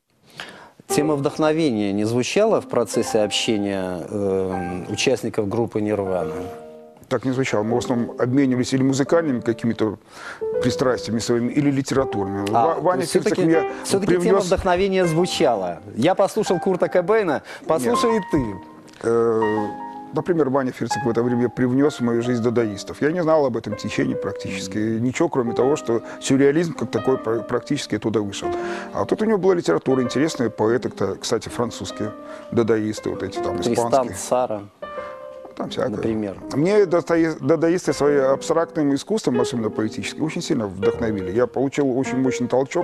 Speaker 2: Тема вдохновения не звучала в процессе общения участников группы «Нирвана»?
Speaker 3: Так не звучало. Мы в основном обменивались или музыкальными какими-то пристрастиями своими, или литературными. Ваня Фирцик мне
Speaker 2: все-таки тема вдохновения звучала. Я послушал Курта Кобейна, послушай и ты.
Speaker 3: Например, Ваня Фирцик в это время привнес в мою жизнь дадаистов. Я не знал об этом течении практически. Ничего, кроме того, что сюрреализм как такой практически оттуда вышел. А тут у него была литература, интересные поэты, кстати, французские дадаисты, вот эти там, испанские.
Speaker 2: Тристан Tzara,
Speaker 3: там всякое.
Speaker 2: например.
Speaker 3: Мне дадаисты своим абстрактным искусством, особенно поэтическим, очень сильно вдохновили. Я получил очень мощный толчок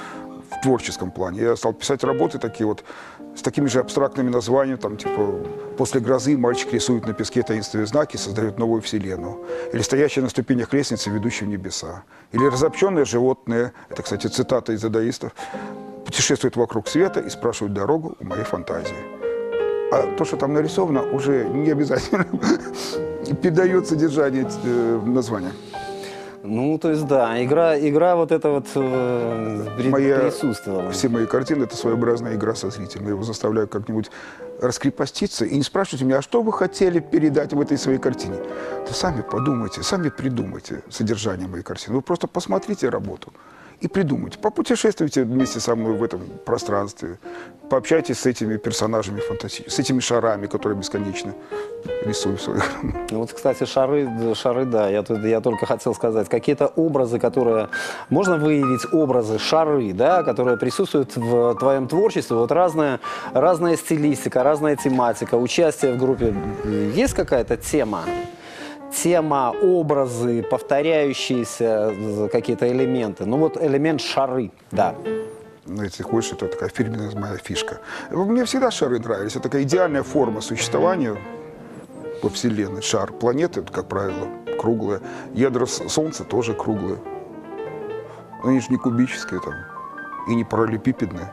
Speaker 3: в творческом плане. Я стал писать работы такие вот с такими же абстрактными названиями, там, типа «После грозы мальчик рисует на песке таинственные знаки и создает новую вселенную». Или «Стоящая на ступенях лестницы, ведущей в небеса». Или «Разобщенное животное», это, кстати, цитата из дадаистов, «путешествует вокруг света и спрашивает дорогу у моей фантазии». А то, что там нарисовано, уже не обязательно передает содержание названия.
Speaker 2: Ну, то есть, да, игра вот эта вот присутствовала.
Speaker 3: Все мои картины – это своеобразная игра со зрителем. Я его заставляю как-нибудь раскрепоститься и не спрашивайте меня, а что вы хотели передать в этой своей картине? Да сами подумайте, сами придумайте содержание моей картины. Вы просто посмотрите работу и придумайте. Попутешествуйте вместе со мной в этом пространстве. Пообщайтесь с этими персонажами фантастическими, с этими шарами, которые бесконечно рисую в своих.
Speaker 2: Вот, кстати, шары, да, я только хотел сказать, какие-то образы, которые, можно выявить образы, шары, да, которые присутствуют в твоем творчестве, вот разная стилистика, разная тематика, участие в группе, есть какая-то тема? Тема, образы, повторяющиеся какие-то элементы. Ну вот элемент шары, да.
Speaker 3: Ну, если хочешь, это такая фирменная моя фишка. Мне всегда шары нравились. Это такая идеальная форма существования во Вселенной. Шар планеты, как правило, круглые. Ядра Солнца тоже круглые. Они же не кубические там и не параллелепипедные.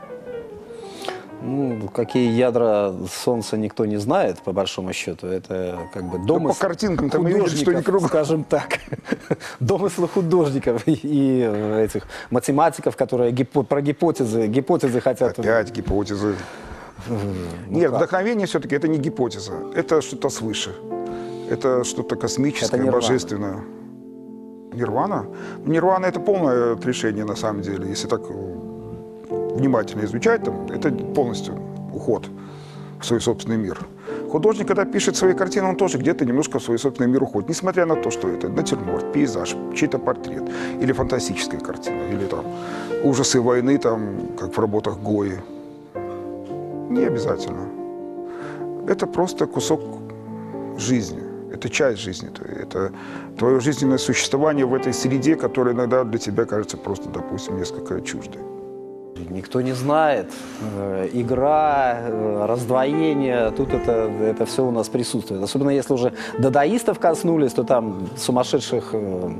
Speaker 2: Ну, какие ядра Солнца никто не знает, по большому счету. Это как бы домысл
Speaker 3: по картинкам там видно, что не кругло.
Speaker 2: Скажем так. Домыслы художников и этих математиков, которые про гипотезы хотят.
Speaker 3: Опять гипотезы. Нет, вдохновение все-таки это не гипотеза. Это что-то свыше. Это что-то космическое,
Speaker 2: это
Speaker 3: божественное. Нирвана? Нирвана – это полное решение, на самом деле. Если так внимательно изучать, там, это полностью уход в свой собственный мир. Художник, когда пишет свои картины, он тоже где-то немножко в свой собственный мир уходит, несмотря на то, что это натюрморт, пейзаж, чей-то портрет, или фантастическая картина, или там ужасы войны, там, как в работах Гои. Не обязательно. Это просто кусок жизни, это часть жизни, это твое жизненное существование в этой среде, которая иногда для тебя кажется просто, допустим, несколько чуждой.
Speaker 2: Никто не знает. Игра, раздвоение, тут это все у нас присутствует. Особенно если уже дадаистов коснулись, то там сумасшедших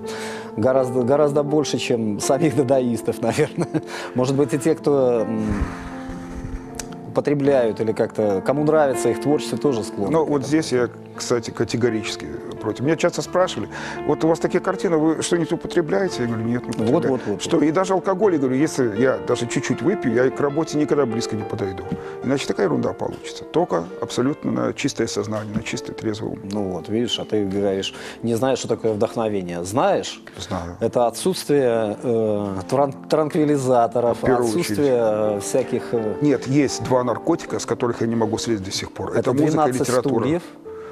Speaker 2: гораздо больше, чем самих дадаистов, наверное. Может быть, и те, кто употребляют или как-то, кому нравится их творчество, тоже склонны.
Speaker 3: Ну, вот здесь я, кстати, категорически против. Меня часто спрашивали, вот у вас такие картины, вы что-нибудь употребляете? Я говорю, нет, не употребляю. Вот. Что, и даже алкоголь, я говорю, если я даже чуть-чуть выпью, я к работе никогда близко не подойду. Иначе такая ерунда получится. Только абсолютно на чистое сознание, на чистый трезвый ум.
Speaker 2: Ну вот, видишь, а ты говоришь, не знаешь, что такое вдохновение. Знаешь?
Speaker 3: Знаю.
Speaker 2: Это отсутствие транквилизаторов, отсутствие всяких...
Speaker 3: Нет, есть два наркотика, с которых я не могу слезть до сих пор.
Speaker 2: Это
Speaker 3: музыка и
Speaker 2: 12
Speaker 3: литература.
Speaker 2: стульев.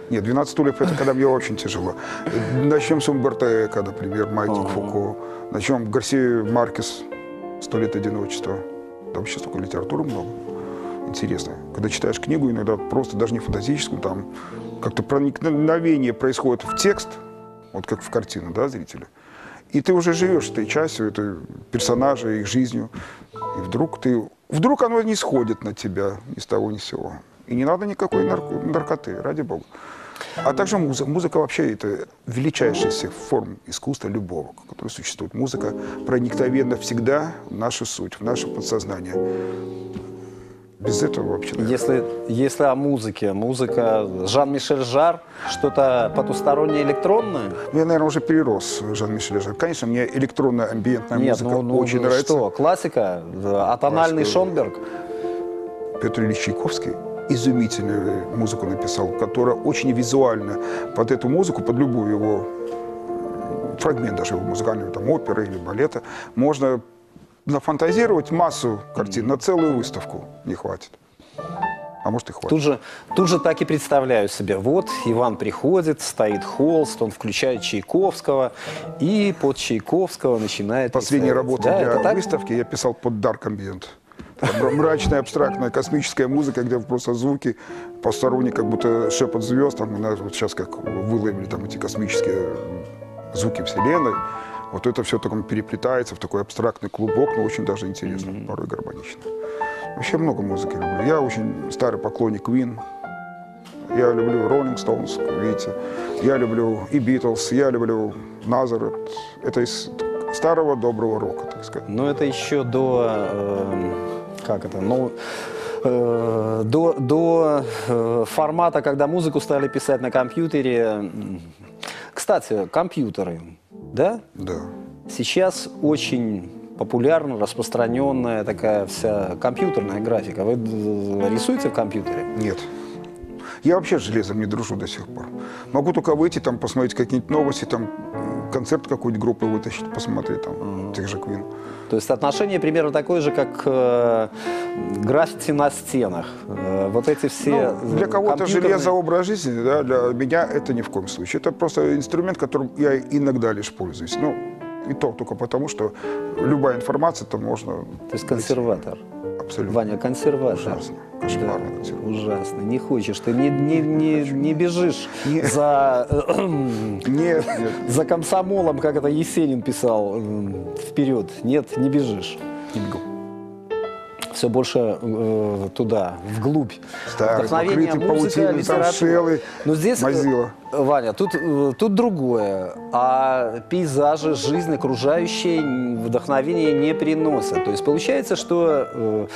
Speaker 3: Нет, 12 стульев – это когда мне очень тяжело. Начнем с Умберто Эко, например, Маятник Фуко. Начнем Гарсия Маркес «100 лет одиночества». Там вообще столько литературы много. Интересно. Когда читаешь книгу, иногда просто даже не фантастическую, там как-то проникновение происходит в текст, вот как в картину, да, зрителя. И ты уже живешь этой частью, этой персонажа, их жизнью. И вдруг оно не сходит на тебя ни с того ни с сего. И не надо никакой наркоты, ради бога. А также музыка. Музыка вообще это величайшая из всех форм искусства любого, который существует. Музыка проникновенна всегда в нашу суть, в наше подсознание. Без этого вообще...
Speaker 2: Если о музыке, музыка Жан-Мишель Жарр, что-то потустороннее электронное?
Speaker 3: Ну, я, наверное, уже перерос Жан-Мишель Жарр. Конечно, мне электронная амбиентная музыка очень нравится.
Speaker 2: Что, классика? Атональный Шонберг?
Speaker 3: Петр Ильич Чайковский изумительную музыку написал, которая очень визуально под эту музыку, под любую его фрагмент даже его музыкального, там, оперы или балета, можно нафантазировать массу картин, на целую выставку не хватит. А может и хватит.
Speaker 2: Тут же так и представляю себе. Вот Иван приходит, стоит холст, он включает Чайковского, и под Чайковского начинает...
Speaker 3: Последняя работа для
Speaker 2: так?
Speaker 3: выставки я писал под Dark Ambient. Мрачная, абстрактная, космическая музыка, где просто звуки посторонние, как будто шепот звезд. Там, вот сейчас как выловили там эти космические звуки Вселенной. Вот это все таком переплетается в такой абстрактный клубок, но очень даже интересно, порой гармонично. Вообще много музыки люблю. Я очень старый поклонник Queen. Я люблю Rolling Stones, видите. Я люблю и Beatles, я люблю Nazareth. Это из старого доброго рока, так сказать.
Speaker 2: Но это еще до... до формата, когда музыку стали писать на компьютере. Кстати, компьютеры, да?
Speaker 3: Да.
Speaker 2: Сейчас очень популярна, распространенная такая вся компьютерная графика. Вы рисуете в компьютере?
Speaker 3: Нет. Я вообще с железом не дружу до сих пор. Могу только выйти, там, посмотреть какие-нибудь новости, там, концерт какой-нибудь группы вытащить, посмотреть, там, тех же Queen.
Speaker 2: То есть отношение примерно такое же, как граффити на стенах. Вот эти все...
Speaker 3: Ну, для кого-то железо образ жизни, да, для меня это ни в коем случае. Это просто инструмент, которым я иногда лишь пользуюсь. Ну, и то только потому, что любая информация, то можно...
Speaker 2: То есть консерватор.
Speaker 3: Абсолютно.
Speaker 2: Ваня, консерватор.
Speaker 3: Ужасно. Кошмарно.
Speaker 2: Да, ужасно. Не хочешь, ты не бежишь за...
Speaker 3: Нет.
Speaker 2: За комсомолом, как это Есенин писал, вперед. Нет, не бежишь.
Speaker 3: Не бегу.
Speaker 2: Все больше туда, вглубь.
Speaker 3: Вдохновение, музыка, литература.
Speaker 2: Но здесь,
Speaker 3: Mozilla.
Speaker 2: Ваня, тут другое. А пейзажи, жизнь окружающая вдохновения не приносят. То есть получается, что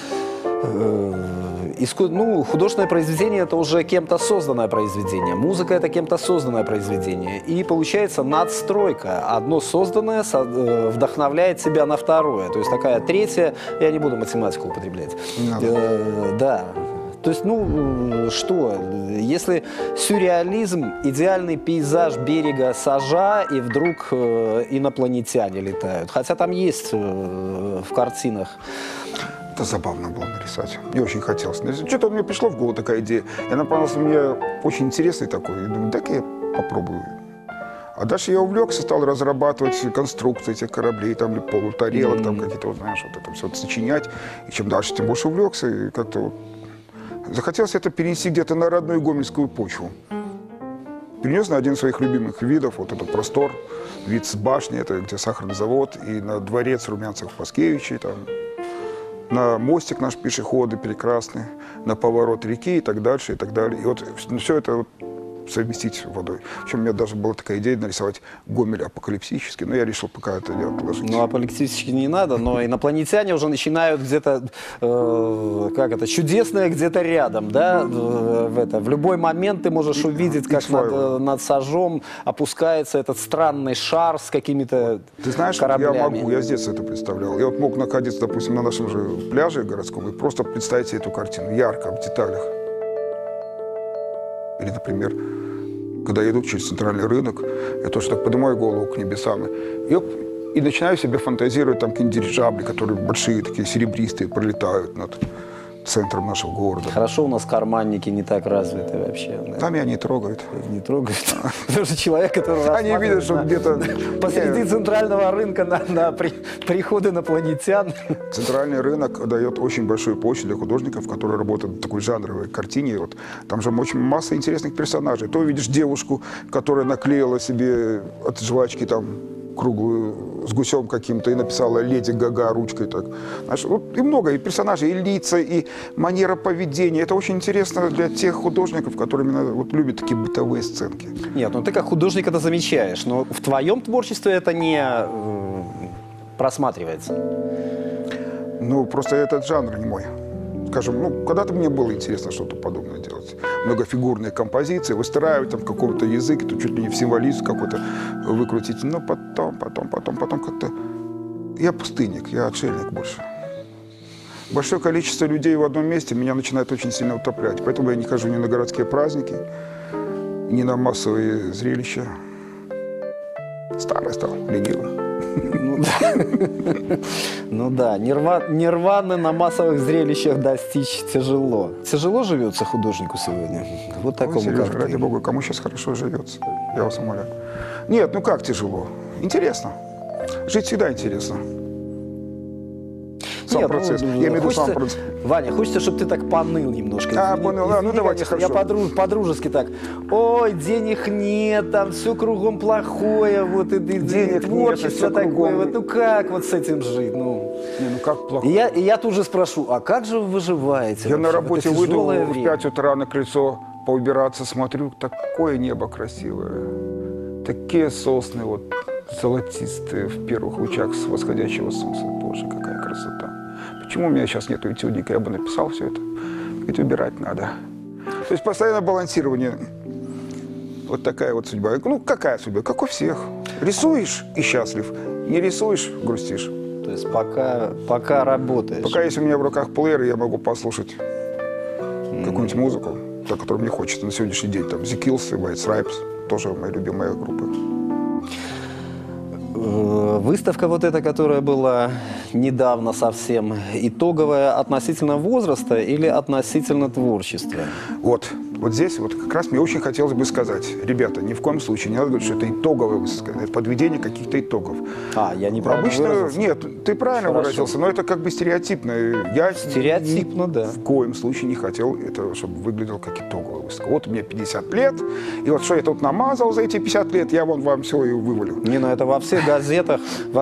Speaker 2: художественное произведение – это уже кем-то созданное произведение. Музыка – это кем-то созданное произведение. И получается надстройка. Одно созданное вдохновляет себя на второе. То есть такая третья, я не буду математику употреблять. Да. То есть, что, если сюрреализм, идеальный пейзаж берега Сажа, и вдруг инопланетяне летают. Хотя там есть в картинах.
Speaker 3: Это забавно было нарисовать. Мне очень хотелось. Что-то мне пришло в голову такая идея. И она показалась мне очень интересной такой. И думаю, так я попробую. А дальше я увлекся, стал разрабатывать конструкции этих кораблей, там, полутарелок, там какие-то, вот, знаешь, вот это все сочинять. И чем дальше, тем больше увлекся. И как-то вот захотелось это перенести где-то на родную гомельскую почву. Перенес на один из своих любимых видов, вот этот простор, вид с башни, это где сахарный завод, и на дворец Румянцев-Паскевичей, там, на мостик наш пешеходы прекрасный, на поворот реки и так дальше, и так далее. И вот все это вот совместить с водой. Причем у меня даже была такая идея нарисовать Гомель апокалипсический, но я решил пока это дело отложить.
Speaker 2: Ну, апокалипсически не надо, но инопланетяне уже начинают где-то, чудесное где-то рядом, да, в любой момент ты можешь увидеть, как над Сажом опускается этот странный шар с какими-то
Speaker 3: Ты знаешь,
Speaker 2: кораблями.
Speaker 3: я с детства это представлял. Я вот мог находиться, допустим, на нашем же пляже городском и просто представить себе эту картину ярко, в деталях. Или, например, когда я иду через центральный рынок, я тоже так поднимаю голову к небесам и начинаю себе фантазировать там какие-нибудь дирижабли, которые большие, такие серебристые, пролетают над центром нашего города.
Speaker 2: Хорошо, у нас карманники не так развиты вообще. Да?
Speaker 3: Там меня не трогают.
Speaker 2: Не трогают. Потому что человек, который
Speaker 3: Они видят, что где-то...
Speaker 2: посреди центрального рынка на приходы инопланетян.
Speaker 3: Центральный рынок дает очень большую площадь для художников, которые работают в такой жанровой картине. Вот, там же очень масса интересных персонажей. То видишь девушку, которая наклеила себе от жвачки там круглую с гусем каким-то и написала «Леди Гага» ручкой так. Знаешь, вот, и много, и персонажей, и лица, и манера поведения. Это очень интересно для тех художников, которые именно вот любят такие бытовые сценки.
Speaker 2: Нет, ну ты как художник это замечаешь, но в твоем творчестве это не просматривается.
Speaker 3: Ну, просто этот жанр не мой. Скажем, ну, когда-то мне было интересно что-то подобное делать. Многофигурные композиции, выстраивать там какой-то язык, то чуть ли не в символизм какой-то выкрутить. Но потом как-то... Я пустынник, я отшельник больше. Большое количество людей в одном месте меня начинает очень сильно утоплять. Поэтому я не хожу ни на городские праздники, ни на массовые зрелища. Старый стал, ленивый.
Speaker 2: Ну да, нирваны на массовых зрелищах достичь тяжело. Тяжело живется художнику сегодня? Вот такому,
Speaker 3: Сережа,
Speaker 2: как
Speaker 3: ради
Speaker 2: ты.
Speaker 3: бога, кому сейчас хорошо живется? Я вас умоляю. Нет, ну как тяжело? Интересно. Жить всегда интересно. Сам
Speaker 2: Нет,
Speaker 3: процесс.
Speaker 2: ну,
Speaker 3: Я имею в виду сам
Speaker 2: хочется,
Speaker 3: процесс.
Speaker 2: Ваня, хочется, чтобы ты так поныл немножко.
Speaker 3: Поныл. Ну давайте,
Speaker 2: конечно, я
Speaker 3: хорошо.
Speaker 2: по-дружески так. Ой, денег нет, там все кругом плохое, вот и
Speaker 3: Денег
Speaker 2: творчество
Speaker 3: нет, всё
Speaker 2: такое.
Speaker 3: кругом.
Speaker 2: Вот, ну как вот с этим жить? Ну,
Speaker 3: Не, ну как плохо.
Speaker 2: и я тут же спрошу, а как же вы выживаете?
Speaker 3: Я на
Speaker 2: вообще в
Speaker 3: работе
Speaker 2: это
Speaker 3: выйду
Speaker 2: тяжелое
Speaker 3: в
Speaker 2: время?
Speaker 3: 5 утра на крыльцо поубираться, смотрю, такое небо красивое. Такие сосны вот золотистые в первых лучах с восходящего солнца. Боже, какая красота. Почему у меня сейчас нету этюдника? Я бы написал все это. Ведь убирать надо. То есть постоянное балансирование. Вот такая вот судьба. Ну, какая судьба? Как у всех. Рисуешь и счастлив. Не рисуешь – грустишь.
Speaker 2: То есть пока работаешь.
Speaker 3: Пока есть у меня в руках плеер, я могу послушать какую-нибудь музыку, та, которую мне хочется на сегодняшний день. Там The Kills и White Stripes. Тоже мои любимые группы.
Speaker 2: Выставка вот эта, которая была недавно совсем, итоговая относительно возраста или относительно творчества?
Speaker 3: Вот здесь вот как раз мне очень хотелось бы сказать, ребята, ни в коем случае не надо говорить, что это итоговая выставка, это подведение каких-то итогов.
Speaker 2: Я неправильно
Speaker 3: Обычно,
Speaker 2: выразился?
Speaker 3: нет, ты правильно
Speaker 2: Хорошо.
Speaker 3: выразился, но это как бы стереотипно. Я
Speaker 2: Стереотипно, да.
Speaker 3: в коем случае не хотел это, чтобы выглядело как итоговая выставка. Вот у меня 50 лет, и вот что я тут намазал за эти 50 лет, я вон вам все и вывалю.
Speaker 2: Не, ну это во всех газетах,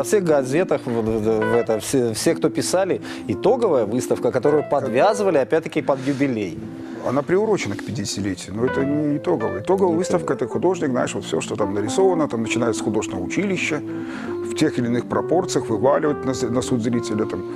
Speaker 2: все, кто писали, итоговая выставка, которую подвязывали опять-таки под юбилей.
Speaker 3: Она приурочена к 50-летию, но это не итоговая. Итоговая выставка – это художник, знаешь, вот все, что там нарисовано, там начиная с художественного училища, в тех или иных пропорциях вываливать на суд зрителя. Там.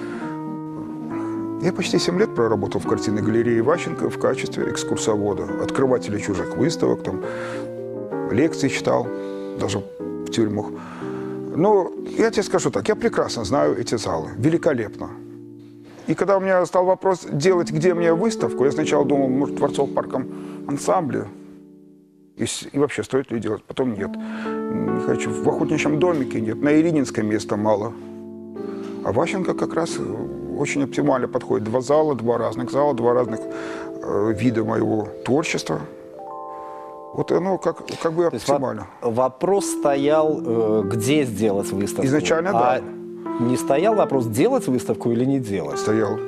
Speaker 3: Я почти 7 лет проработал в картинной галерее Ващенко в качестве экскурсовода, открывателя чужих выставок, там, лекции читал, даже в тюрьмах. Но я тебе скажу так, я прекрасно знаю эти залы, великолепно. И когда у меня стал вопрос делать, где мне выставку, я сначала думал, может, в Творцово-парком ансамбле. И вообще, стоит ли делать? Потом нет. Не хочу. В Охотничьем домике нет. На Ильининское места мало. А Ващенко как раз очень оптимально подходит. 2 зала, 2 разных зала, 2 разных вида моего творчества. Вот оно как бы оптимально.
Speaker 2: Вопрос стоял, где сделать выставку.
Speaker 3: Изначально, да.
Speaker 2: Не стоял вопрос, делать выставку или не делать?
Speaker 3: Стоял.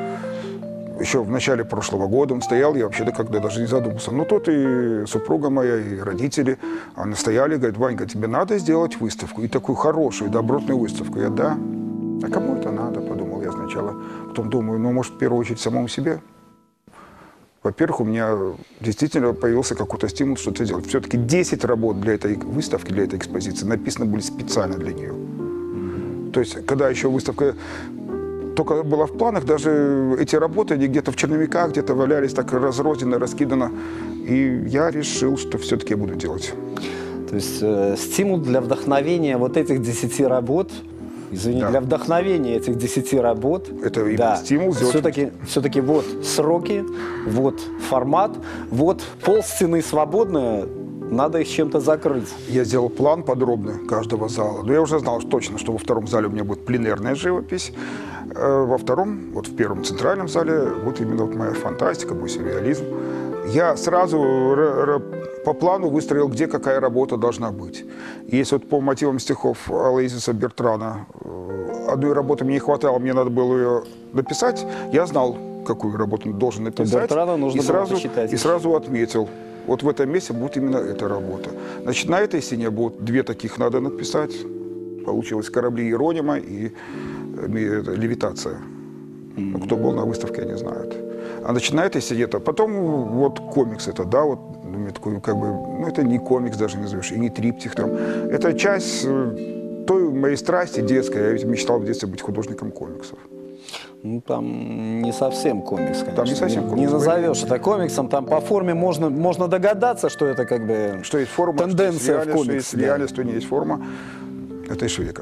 Speaker 3: Еще в начале прошлого года он стоял, я вообще-то когда даже не задумался. Но тут и супруга моя, и родители настояли, говорят, Ванька, тебе надо сделать выставку. И такую хорошую, добротную выставку. Я, да. А кому это надо, подумал я сначала. Потом думаю, ну, может, в первую очередь самому себе. Во-первых, у меня действительно появился какой-то стимул что-то делать. Все-таки 10 работ для этой выставки, для этой экспозиции написаны были специально для нее. То есть, когда еще выставка только была в планах, даже эти работы, они где-то в черновиках, где-то валялись так разрозненно, раскидано. И я решил, что все-таки я буду делать.
Speaker 2: То есть стимул для вдохновения вот этих 10 работ,
Speaker 3: Да.
Speaker 2: для вдохновения этих 10 работ.
Speaker 3: Это именно стимул сделать.
Speaker 2: Все-таки вот сроки, вот формат, вот полстены свободная. Надо их чем-то закрыть.
Speaker 3: Я сделал план подробный каждого зала. Но я уже знал точно, что во 2-м зале у меня будет пленерная живопись. Во втором, вот в первом центральном зале, вот именно вот моя фантастика, мой сюрреализм. Я сразу по плану выстроил, где какая работа должна быть. И если вот по мотивам стихов Алоизиуса Бертрана одной работы мне не хватало, мне надо было ее написать, я знал, какую работу должен написать.
Speaker 2: Бертрана нужно было посчитать.
Speaker 3: И сразу отметил. Вот в этом месте будет именно эта работа. Значит, на этой стене будут две таких надо написать. Получилось «Корабли Иеронима» и «Левитация». Ну, кто был на выставке, они знают. А значит, на этой стене, потом вот комикс это, да, вот такой, как бы, ну, это не комикс даже назовешь, и не триптих там. Это часть той моей страсти детской. Я ведь мечтал в детстве быть художником комиксов.
Speaker 2: Ну, там не совсем комикс, конечно.
Speaker 3: Там не совсем комикс.
Speaker 2: Не назовешь это комиксом. Там по форме можно догадаться, что это как бы
Speaker 3: что есть форма,
Speaker 2: тенденция
Speaker 3: что есть
Speaker 2: в комиксе.
Speaker 3: Что есть реальность, что не есть форма. Это из Швейка.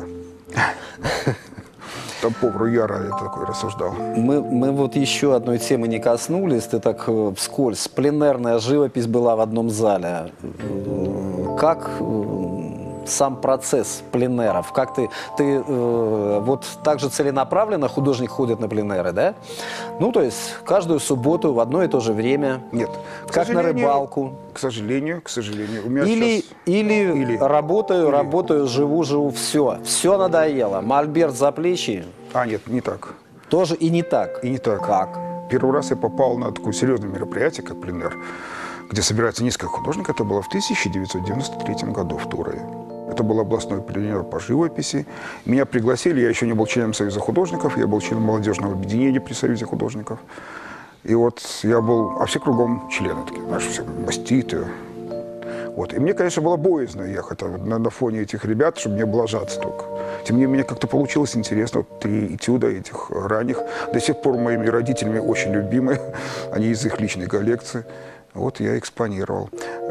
Speaker 3: Там повар Яра я такой рассуждал.
Speaker 2: Мы вот еще одной темы не коснулись. Ты так вскользь. Пленерная живопись была в одном зале. Как сам процесс пленеров? Как ты вот так же целенаправленно художник ходит на пленеры, да? Ну, то есть каждую субботу в одно и то же время?
Speaker 3: Нет.
Speaker 2: Как на рыбалку?
Speaker 3: К сожалению. У меня
Speaker 2: Или работаю, живу, все надоело. Мольберт за плечи.
Speaker 3: Нет, не так.
Speaker 2: Тоже и не так.
Speaker 3: И не так.
Speaker 2: Как?
Speaker 3: Первый раз я попал на такое серьезное мероприятие, как пленер, где собирается несколько художников. Это было в 1993 году в Турове. Это был областной пленер по живописи. Меня пригласили, я еще не был членом Союза художников, я был членом молодежного объединения при Союзе художников. И вот я был, а все кругом члены, такие, знаешь, все маститые. Вот. И мне, конечно, было боязно ехать на фоне этих ребят, чтобы не облажаться только. Тем не менее, как-то получилось интересно. Вот 3 этюда этих ранних, до сих пор моими родителями очень любимые, они из их личной коллекции. Вот я экспонировал.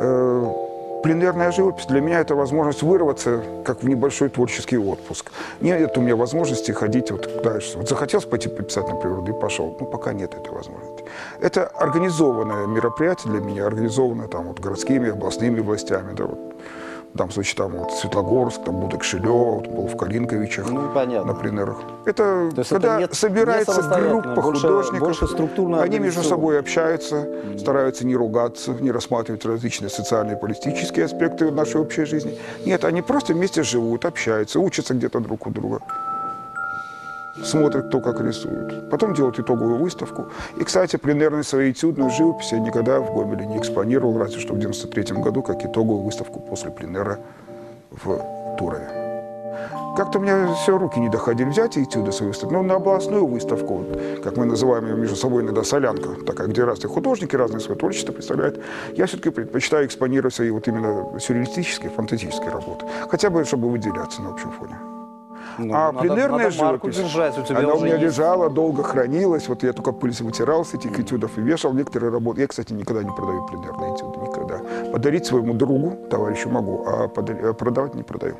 Speaker 3: Пленерная живопись для меня – это возможность вырваться, как в небольшой творческий отпуск. Нет у меня возможности ходить вот дальше. Вот захотелось пойти пописать на природу и пошел. Ну, пока нет этой возможности. Это организованное мероприятие для меня, организованное там вот городскими, областными властями. Да, вот. В данном случае там вот Светлогорск, там Будок-Шилев, вот, был в Калинковичах на пленерах. Это когда это собирается группа художников, они между собой общаются, стараются не ругаться, не рассматривать различные социальные и политические аспекты нашей общей жизни. Нет, они просто вместе живут, общаются, учатся где-то друг у друга. Смотрят, кто как рисует. Потом делают итоговую выставку. И, кстати, пленерную свою этюдную живопись я никогда в Гомеле не экспонировал, разве что в 1993 году, как итоговую выставку после пленера в Турове. Как-то у меня все руки не доходили взять этюды свои выставки. Но на областную выставку, вот, как мы называем ее между собой иногда солянка, такая, где разные художники, разные свое творчество представляют, я все-таки предпочитаю экспонировать свои вот именно сюрреалистические, фантастические работы. Хотя бы, чтобы выделяться на общем фоне.
Speaker 2: Ну, пленерная живопись,
Speaker 3: она у меня лежала, долго хранилась. Вот я только пыль вытирал с этих этюдов и вешал некоторые работы. Я, кстати, никогда не продаю пленерные этюды, никогда. Подарить своему другу, товарищу могу, а продавать не продаю.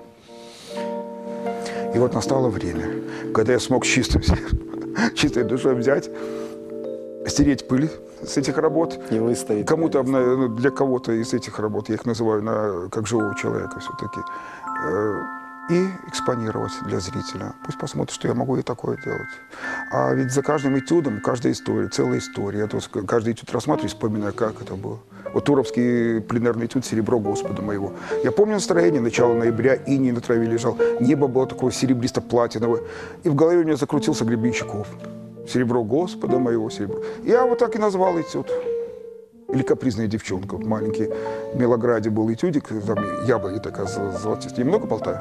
Speaker 3: И вот настало время, когда я смог чистой душой взять, стереть пыль с этих работ.
Speaker 2: И выставить.
Speaker 3: Кому-то, для кого-то из этих работ, я их называю как живого человека все-таки, и экспонировать для зрителя. Пусть посмотрит, что я могу и такое делать. А ведь за каждым этюдом, каждая история, целая история. Я тут каждый этюд рассматриваю, вспоминаю, как это было. Вот туровский пленерный этюд «Серебро Господа моего». Я помню настроение, начало ноября, иней на траве лежал, небо было такое серебристо-платиновое. И в голове у меня закрутился Гребенщиков. «Серебро Господа моего, серебро». Я вот так и назвал этюд. Или «Капризная девчонка». Вот маленький в Милограде был этюдик, там яблони такая золотистая. Немного болтаю?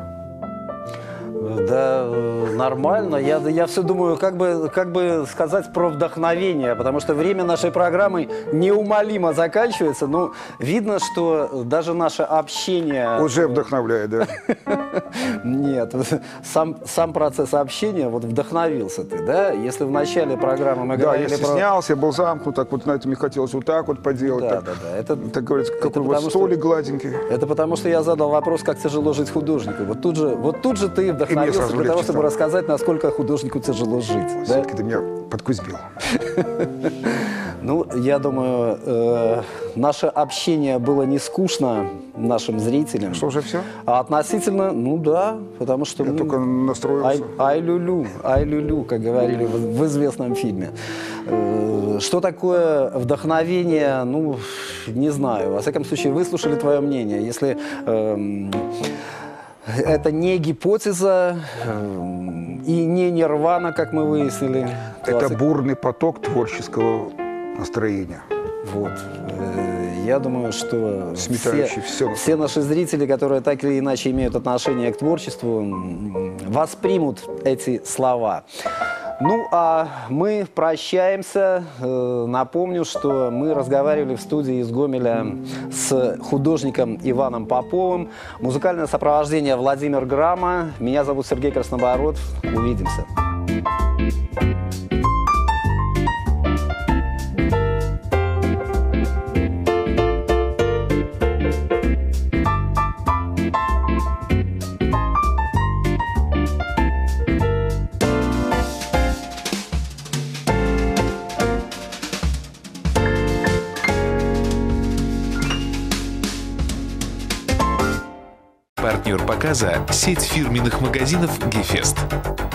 Speaker 2: Да, нормально. Я все думаю, как бы сказать про вдохновение, потому что время нашей программы неумолимо заканчивается. Ну, видно, что даже наше общение...
Speaker 3: Уже вдохновляет, да?
Speaker 2: Нет, сам процесс общения, вот вдохновился ты, да? Если в начале программы мы говорили
Speaker 3: про... Да, я стеснялся, я был замкнут, так вот, знаете, мне хотелось вот так вот поделать.
Speaker 2: Да.
Speaker 3: Это, так говорится, какой у вас столик гладенький.
Speaker 2: Это потому, что я задал вопрос, как тяжело жить художнику. Вот тут же ты вдохновился для того, чтобы рассказать, насколько художнику тяжело жить.
Speaker 3: Все-таки ты меня подкузбил.
Speaker 2: Ну, я думаю, наше общение было не скучно нашим зрителям.
Speaker 3: Что, уже все?
Speaker 2: А относительно, ну да, потому что...
Speaker 3: Я только настроился.
Speaker 2: Ай-лю-лю, как говорили в известном фильме. Что такое вдохновение, ну, не знаю. Во всяком случае, выслушали твое мнение. Если это не гипотеза и не нирвана, как мы выяснили.
Speaker 3: Это бурный поток творческого настроения.
Speaker 2: Вот. Я думаю, что
Speaker 3: Сметающий всё.
Speaker 2: все наши зрители, которые так или иначе имеют отношение к творчеству, воспримут эти слова. Ну, а мы прощаемся. Напомню, что мы разговаривали в студии из Гомеля с художником Иваном Поповым. Музыкальное сопровождение Владимир Грама. Меня зовут Сергей Краснобород. Увидимся.
Speaker 1: Партнер показа – сеть фирменных магазинов «Гефест».